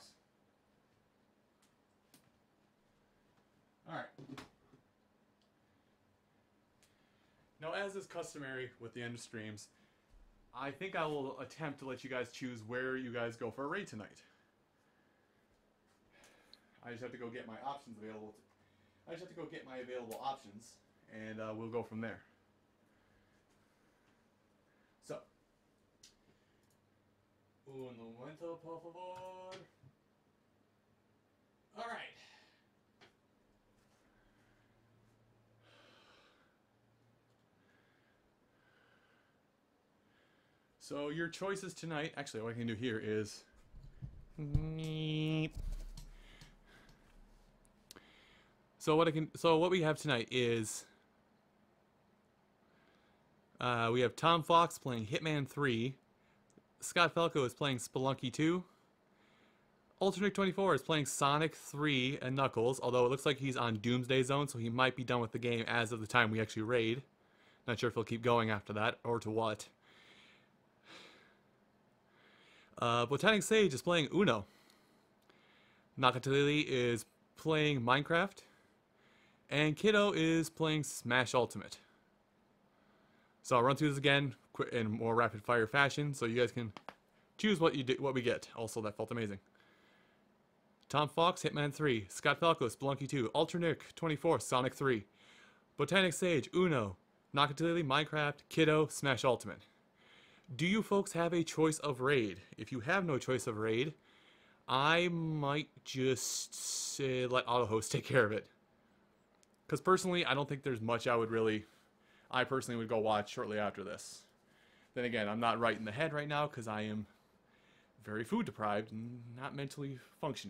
All right. Now, as is customary with the end of streams, I think I will attempt to let you guys choose where you guys go for a raid tonight. I just have to go get my options available. To, I just have to go get my available options, and uh, we'll go from there. So, un momento, por favor. All right. So your choices tonight, actually what I can do here is So what I can so what we have tonight is uh, we have Tom Fox playing Hitman three, Scott Falco is playing Spelunky two, Alternic twenty-four is playing Sonic three and Knuckles, although it looks like he's on Doomsday Zone, so he might be done with the game as of the time we actually raid. Not sure if he'll keep going after that, or to what. Uh, Botanic Sage is playing Uno. Nakatili is playing Minecraft. And Kiddo is playing Smash Ultimate. So I'll run through this again in more rapid fire fashion, so you guys can choose what you do, what we get. Also, that felt amazing. Tom Fox, Hitman three. Scott Falco, Spelunky two. Alternic twenty-four, Sonic three. Botanic Sage, Uno. Nakatili, Minecraft. Kiddo, Smash Ultimate. Do you folks have a choice of raid? If you have no choice of raid, I might just say let AutoHost take care of it. Because personally, I don't think there's much I would really... I personally would go watch shortly after this. Then again, I'm not right in the head right now because I am very food deprived and not mentally functioning.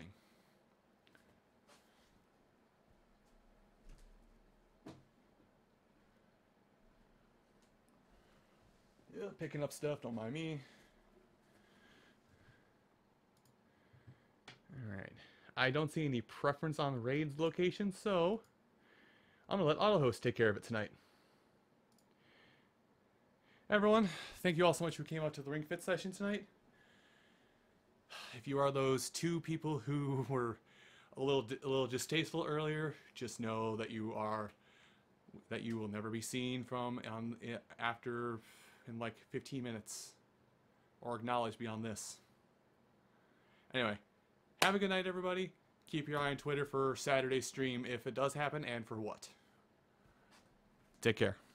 Yeah, picking up stuff, don't mind me. Alright. I don't see any preference on raid's location, so I'm going to let AutoHost take care of it tonight. Everyone, thank you all so much who came out to the Ring Fit session tonight. If you are those two people who were a little a little distasteful earlier, just know that you are that you will never be seen from on after in like fifteen minutes or acknowledged beyond this. Anyway, have a good night, everybody. Keep your eye on Twitter for Saturday's stream if it does happen and for what. Take care.